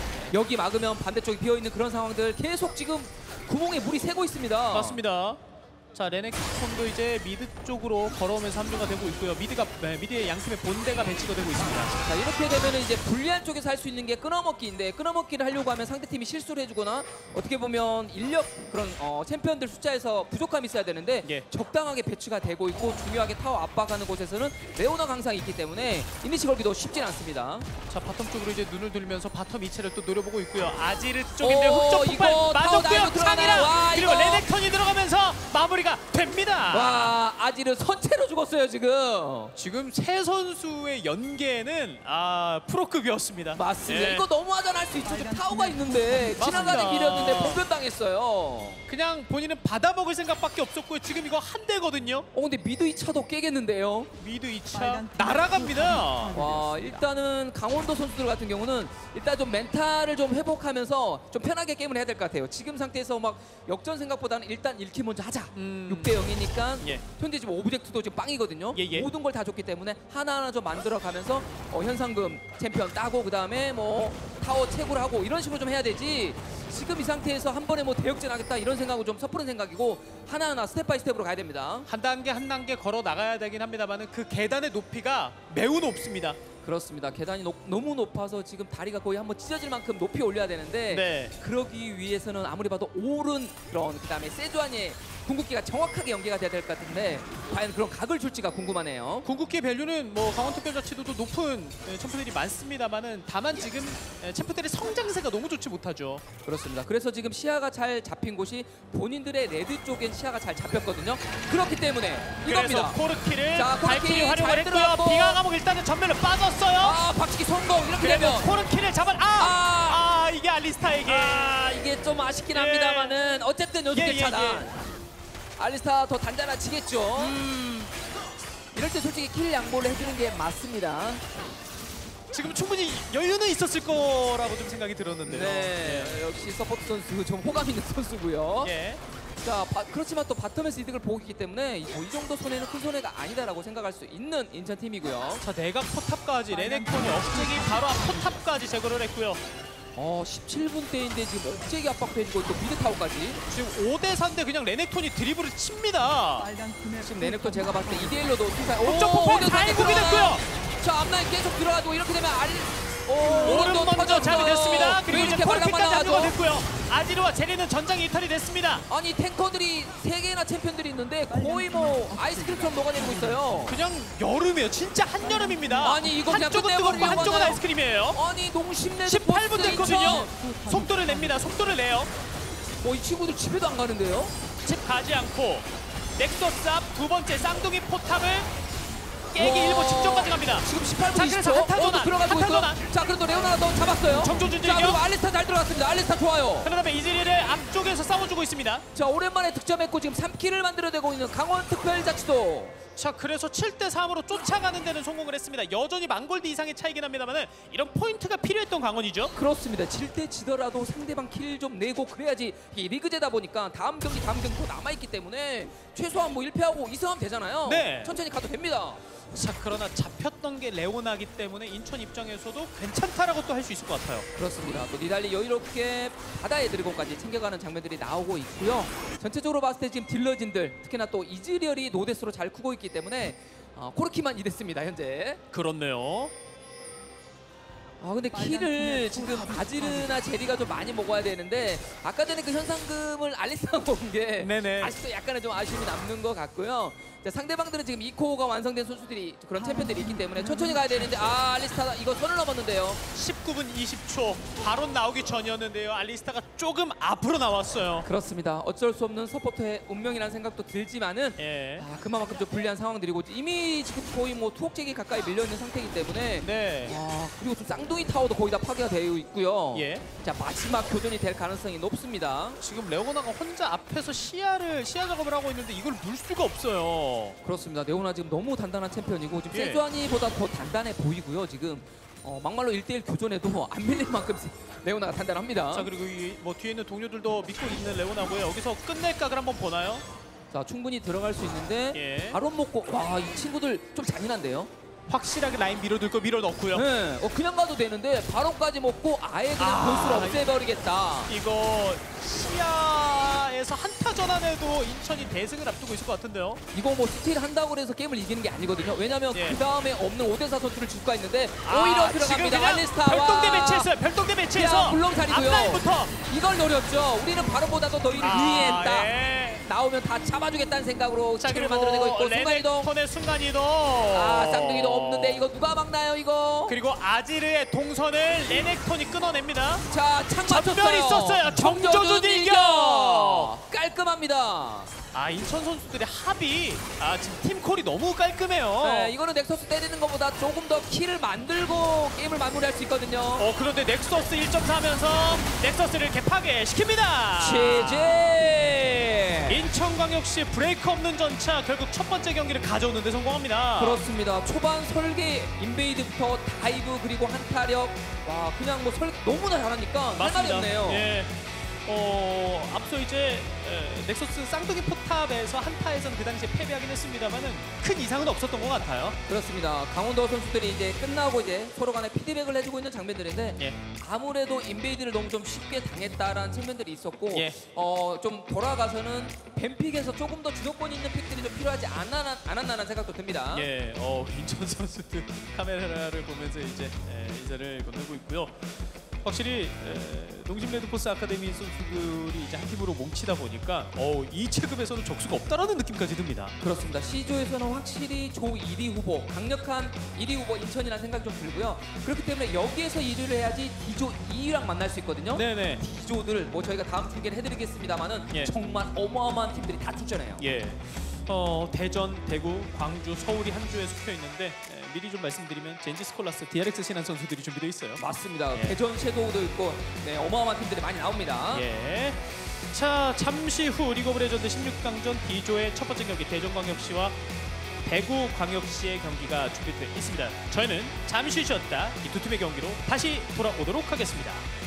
여기 막으면 반대쪽이 비어 있는 그런 상황들 계속 지금 구멍에 물이 새고 있습니다. 맞습니다. 자, 레넥톤도 이제 미드 쪽으로 걸어오면서 합류가 되고 있고요. 미드가 네, 미드의 양팀의 본대가 배치가 되고 있습니다. 자, 이렇게 되면 이제 불리한 쪽에서 할 수 있는 게 끊어먹기인데 끊어먹기를 하려고 하면 상대팀이 실수를 해주거나 어떻게 보면 인력 그런 어, 챔피언들 숫자에서 부족함이 있어야 되는데 예. 적당하게 배치가 되고 있고 중요하게 타워 압박하는 곳에서는 레오나 강상이 있기 때문에 이니시 걸기도 쉽진 않습니다. 자, 바텀 쪽으로 이제 눈을 돌리면서 바텀 이체를 또 노려보고 있고요. 아지르 쪽인데 오, 흑적 폭발 이거 타워 맞았고요. 다이브 들어가나요? 창이랑 와, 그리고 이거. 레넥톤이 들어가면서 마무리가 됩니다. 와, 아지르 선체로 죽었어요 지금. 지금 세 선수의 연계는 아 프로급이었습니다. 맞습니다. 예. 이거 너무하잖아 할 수 있죠. 지금 타워가 있는데 지나가는 맞습니다. 길이었는데 봉변당했어요. 그냥 본인은 받아먹을 생각밖에 없었고요. 지금 이거 한 대거든요. 어, 근데 미드 이 차도 깨겠는데요. 미드 이 차 날아갑니다. 와, 일단은 강원도 선수들 같은 경우는 일단 좀 멘탈을 좀 회복하면서 좀 편하게 게임을 해야 될 것 같아요. 지금 상태에서 막 역전 생각보다는 일단 일 킬 먼저 하자. 음. 육 대 영이니까 예. 현재 지금 오브젝트도 지금 빵이거든요. 예, 예. 모든 걸 다 줬기 때문에 하나하나 좀 만들어가면서 어, 현상금 챔피언 따고 그 다음에 뭐 타워 채굴 하고 이런 식으로 좀 해야 되지. 지금 이 상태에서 한 번에 뭐 대역전 하겠다 이런 생각은 좀 섣부른 생각이고 하나하나 스텝 바이 스텝으로 가야 됩니다. 한 단계 한 단계 걸어 나가야 되긴 합니다만은 그 계단의 높이가 매우 높습니다. 그렇습니다. 계단이 높, 너무 높아서 지금 다리가 거의 한번 찢어질 만큼 높이 올려야 되는데 네. 그러기 위해서는 아무리 봐도 오른 그런 그다음에 세주안의 궁극기가 정확하게 연계가 돼야 될 것 같은데 과연 그런 각을 줄지가 궁금하네요. 궁극기 밸류는 뭐 강원특별자치도도 높은 예, 챔프들이 많습니다만은 다만 지금 예, 챔프들의 성장세가 너무 좋지 못하죠. 그렇습니다. 그래서 지금 시야가 잘 잡힌 곳이 본인들의 레드 쪽엔 시야가 잘 잡혔거든요. 그렇기 때문에 그래서 이겁니다. 코르키를 자, 코르키 발키리 활용을 잘 했고요. 들어갔고. 비가 감옥 일단은 전면을 빠졌어요. 아, 박치기 성공. 이렇게 되면 그래서 코르키를 잡을 아! 아! 아, 이게 알리스타에게 아, 이게 좀 아쉽긴 예. 합니다만은 어쨌든 요즘 예, 예, 차단. 알리스타 더 단단해지겠죠. 음, 이럴 때 솔직히 킬 양보를 해주는 게 맞습니다. 지금 충분히 여유는 있었을 거라고 좀 생각이 들었는데요. 네, 역시 서포트 선수 좀 호감 있는 선수고요. 예. 자, 바, 그렇지만 또 바텀에서 이득을 보고 있기 때문에 뭐 이 정도 손해는 큰 손해가 아니다라고 생각할 수 있는 인천 팀이고요. 자, 내각 포탑까지 레넥톤이 억제기 바로 앞 포탑까지 제거를 했고요. 어, 십칠 분대인데 지금 억제기 압박해주고 또 미드 타워까지. 지금 오 대 사인데 그냥 레넥톤이 드리블을 칩니다. 지금 레넥톤 제가 봤을 때 이 대 일로도 승산. 옥점 폭발 잘 구비됐고요. 자, 앞라인 계속 들어가고 이렇게 되면 알. 오, 오른 먼저 터졌어요. 잡이됐습니다. 그리고 왜 이제 이렇게 폴피까지 발랑만 안주가 나가죠? 됐고요. 아지르와 제리는 전장 이탈이 됐습니다. 아니 탱커들이 세 개나 챔피언들이 있는데 거의 뭐 아이스크림처럼 녹아내리고 있어요. 그냥 여름이에요. 진짜 한여름입니다. 아니, 이거 그냥 한쪽은 뜨겁고 끝내버리려고 한쪽은 하나요? 아이스크림이에요. 아니 농심내 십팔 분 됐거든요. 속도를 냅니다. 속도를 내요. 뭐이 친구들 집에도 안 가는데요? 집 가지 않고 넥서스 앞 두 번째 쌍둥이 포탑을 깨기 와. 일보 직전까지 갑니다. 지금 십팔 분 자, 이십 그래서 초. 한타 어, 전환, 들어가고 한타 있고요. 전환. 자, 그래도 레오나가 더 잡았어요. 정조준 자, 즐겨. 그리고 알리스타 잘 들어갔습니다. 알리스타 좋아요. 그 다음에 이즈리를 앞쪽에서 싸워주고 있습니다. 자, 오랜만에 득점했고 지금 삼 킬을 만들어내고 있는 강원특별자치도. 자, 그래서 칠 대 삼으로 쫓아가는 데는 성공을 했습니다. 여전히 만골드 이상의 차이긴 합니다만 이런 포인트가 필요했던 강원이죠. 그렇습니다. 질 때 지더라도 상대방 킬 좀 내고 그래야지. 이게 리그제다 보니까 다음 경기 다음 경기 더 남아있기 때문에 최소한 뭐 일 패하고 이 승하면 되잖아요. 네. 천천히 가도 됩니다. 자, 그러나 잡혔던 게 레오나기 때문에 인천 입장에서도 괜찮다라고 또 할 수 있을 것 같아요. 그렇습니다. 또 니달리 여유롭게 바다의 드래곤까지 챙겨가는 장면들이 나오고 있고요. 전체적으로 봤을 때 지금 딜러진들 특히나 또 이즈리얼이 노데스로 잘 크고 있기 때문에 어, 코르키만 이랬습니다 현재. 그렇네요. 아 근데 키를 지금 바지르나 제리가 좀 많이 먹어야 되는데 아까 전에 그 현상금을 알리스가 먹은 게 네네. 아직도 약간의 좀 아쉬움이 남는 것 같고요. 자, 상대방들은 지금 이 코어가 완성된 선수들이 그런 챔피언들이 있기 때문에 천천히 가야 되는데 아 알리스타 이거 선을 넘었는데요. 십구 분 이십 초 바로 나오기 전이었는데요. 알리스타가 조금 앞으로 나왔어요. 그렇습니다. 어쩔 수 없는 서포터의 운명이라는 생각도 들지만은 예. 아, 그만큼 좀 불리한 상황들이고 이미 지금 거의 뭐 투억제기 가까이 밀려 있는 상태이기 때문에 네. 아, 그리고 좀 쌍둥이 타워도 거의 다 파괴가 되어 있고요. 예. 자 마지막 교전이 될 가능성이 높습니다. 지금 레오나가 혼자 앞에서 시야를 시야 작업을 하고 있는데 이걸 물 수가 없어요. 그렇습니다. 레오나 지금 너무 단단한 챔피언이고 지금 예. 세주아니보다 더 단단해 보이고요. 지금 어, 막말로 일 대 일 교전에도 안 밀릴 만큼 레오나가 단단합니다. 자, 그리고 이, 뭐 뒤에 있는 동료들도 믿고 있는 레오나고요. 여기서 끝낼 각을 한번 보나요? 자 충분히 들어갈 수 있는데 예. 바로 먹고 와 이 친구들 좀 잔인한데요. 확실하게 라인 밀어들고 밀어 넣고요. 네, 어, 그냥 가도 되는데 바로까지 먹고 아예 그냥 아, 볼수를 없애버리겠다. 이거 시야에서 한타 전환에도 인천이 대승을 앞두고 있을 것 같은데요. 이거 뭐 스틸 한다고 해서 게임을 이기는 게 아니거든요. 왜냐면 예. 그 다음에 없는 오 대 사 선수를 줄 수가 있는데 아, 오히려 지금 들어갑니다. 그냥 알리스타와 별동대 매치했어요. 별동대 매치해서 야, 물렁살이고요. 앞라인부터 이걸 노렸죠. 우리는 바로보다도 너희를 위해했다. 예. 나오면 다 잡아주겠다는 생각으로 자, 킬을 그리고 만들어내고 있고 순간이동. 레넥톤의 순간이동. 아 쌍둥이도 없는데 이거 누가 막나요 이거? 그리고 아지르의 동선을 레넥톤이 끊어냅니다. 자, 창 맞췄어요. 전멸 있었어요. 정조준 일격. 깔끔합니다. 아, 인천 선수들의 합이 아 지금 팀콜이 너무 깔끔해요. 네, 이거는 넥서스 때리는 것보다 조금 더 킬을 만들고 게임을 마무리할 수 있거든요. 어, 그런데 넥서스 일 점 사 하면서 넥서스를 이렇게 파괴시킵니다. 제제. 인천광역시 브레이크 없는 전차 결국 첫 번째 경기를 가져오는데 성공합니다. 그렇습니다. 초반 설계 인베이드부터 다이브 그리고 한타력 와 그냥 뭐 설 너무나 잘하니까 할 말이 맞습니다. 없네요. 예. 어, 앞서 이제 에, 넥서스 쌍둥이 포탑에서 한타에서는 그 당시에 패배하긴 했습니다만은 큰 이상은 없었던 것 같아요. 그렇습니다. 강원도 선수들이 이제 끝나고 이제 서로 간에 피드백을 해주고 있는 장면들인데 예. 아무래도 인베이드를 너무 좀 쉽게 당했다라는 측면들이 있었고 예. 어, 좀 돌아가서는 뱀픽에서 조금 더 주도권이 있는 픽들이 좀 필요하지 않았나, 않았나라는 생각도 듭니다. 예, 어, 인천 선수들 카메라를 보면서 이제 에, 인사를 건네고 있고요. 확실히 에, 농심 레드포스 아카데미 선수들이 이제 한 팀으로 뭉치다 보니까 어, 이 체급에서는 적수가 없다라는 느낌까지 듭니다. 그렇습니다. C조에서는 확실히 조 일 위 후보, 강력한 일 위 후보 인천이라는 생각이 좀 들고요. 그렇기 때문에 여기에서 일 위를 해야지 D조 이 위랑 만날 수 있거든요. 네네. D조들 뭐 저희가 다음 중계를 해드리겠습니다만은 예. 정말 어마어마한 팀들이 다 출전해요. 예. 어, 대전, 대구, 광주, 서울이 한 주에 속혀 있는데 에, 미리 좀 말씀드리면 젠지 스콜라스, 디알엑스 신한 선수들이 준비되어 있어요. 맞습니다. 예. 대전 섀도우도 있고 네, 어마어마한 팀들이 많이 나옵니다. 예. 자, 잠시 후 리그 오브 레전드 십육 강전 D조의 첫 번째 경기 대전광역시와 대구광역시의 경기가 준비되어 있습니다. 저희는 잠시 쉬었다 이 두 팀의 경기로 다시 돌아오도록 하겠습니다.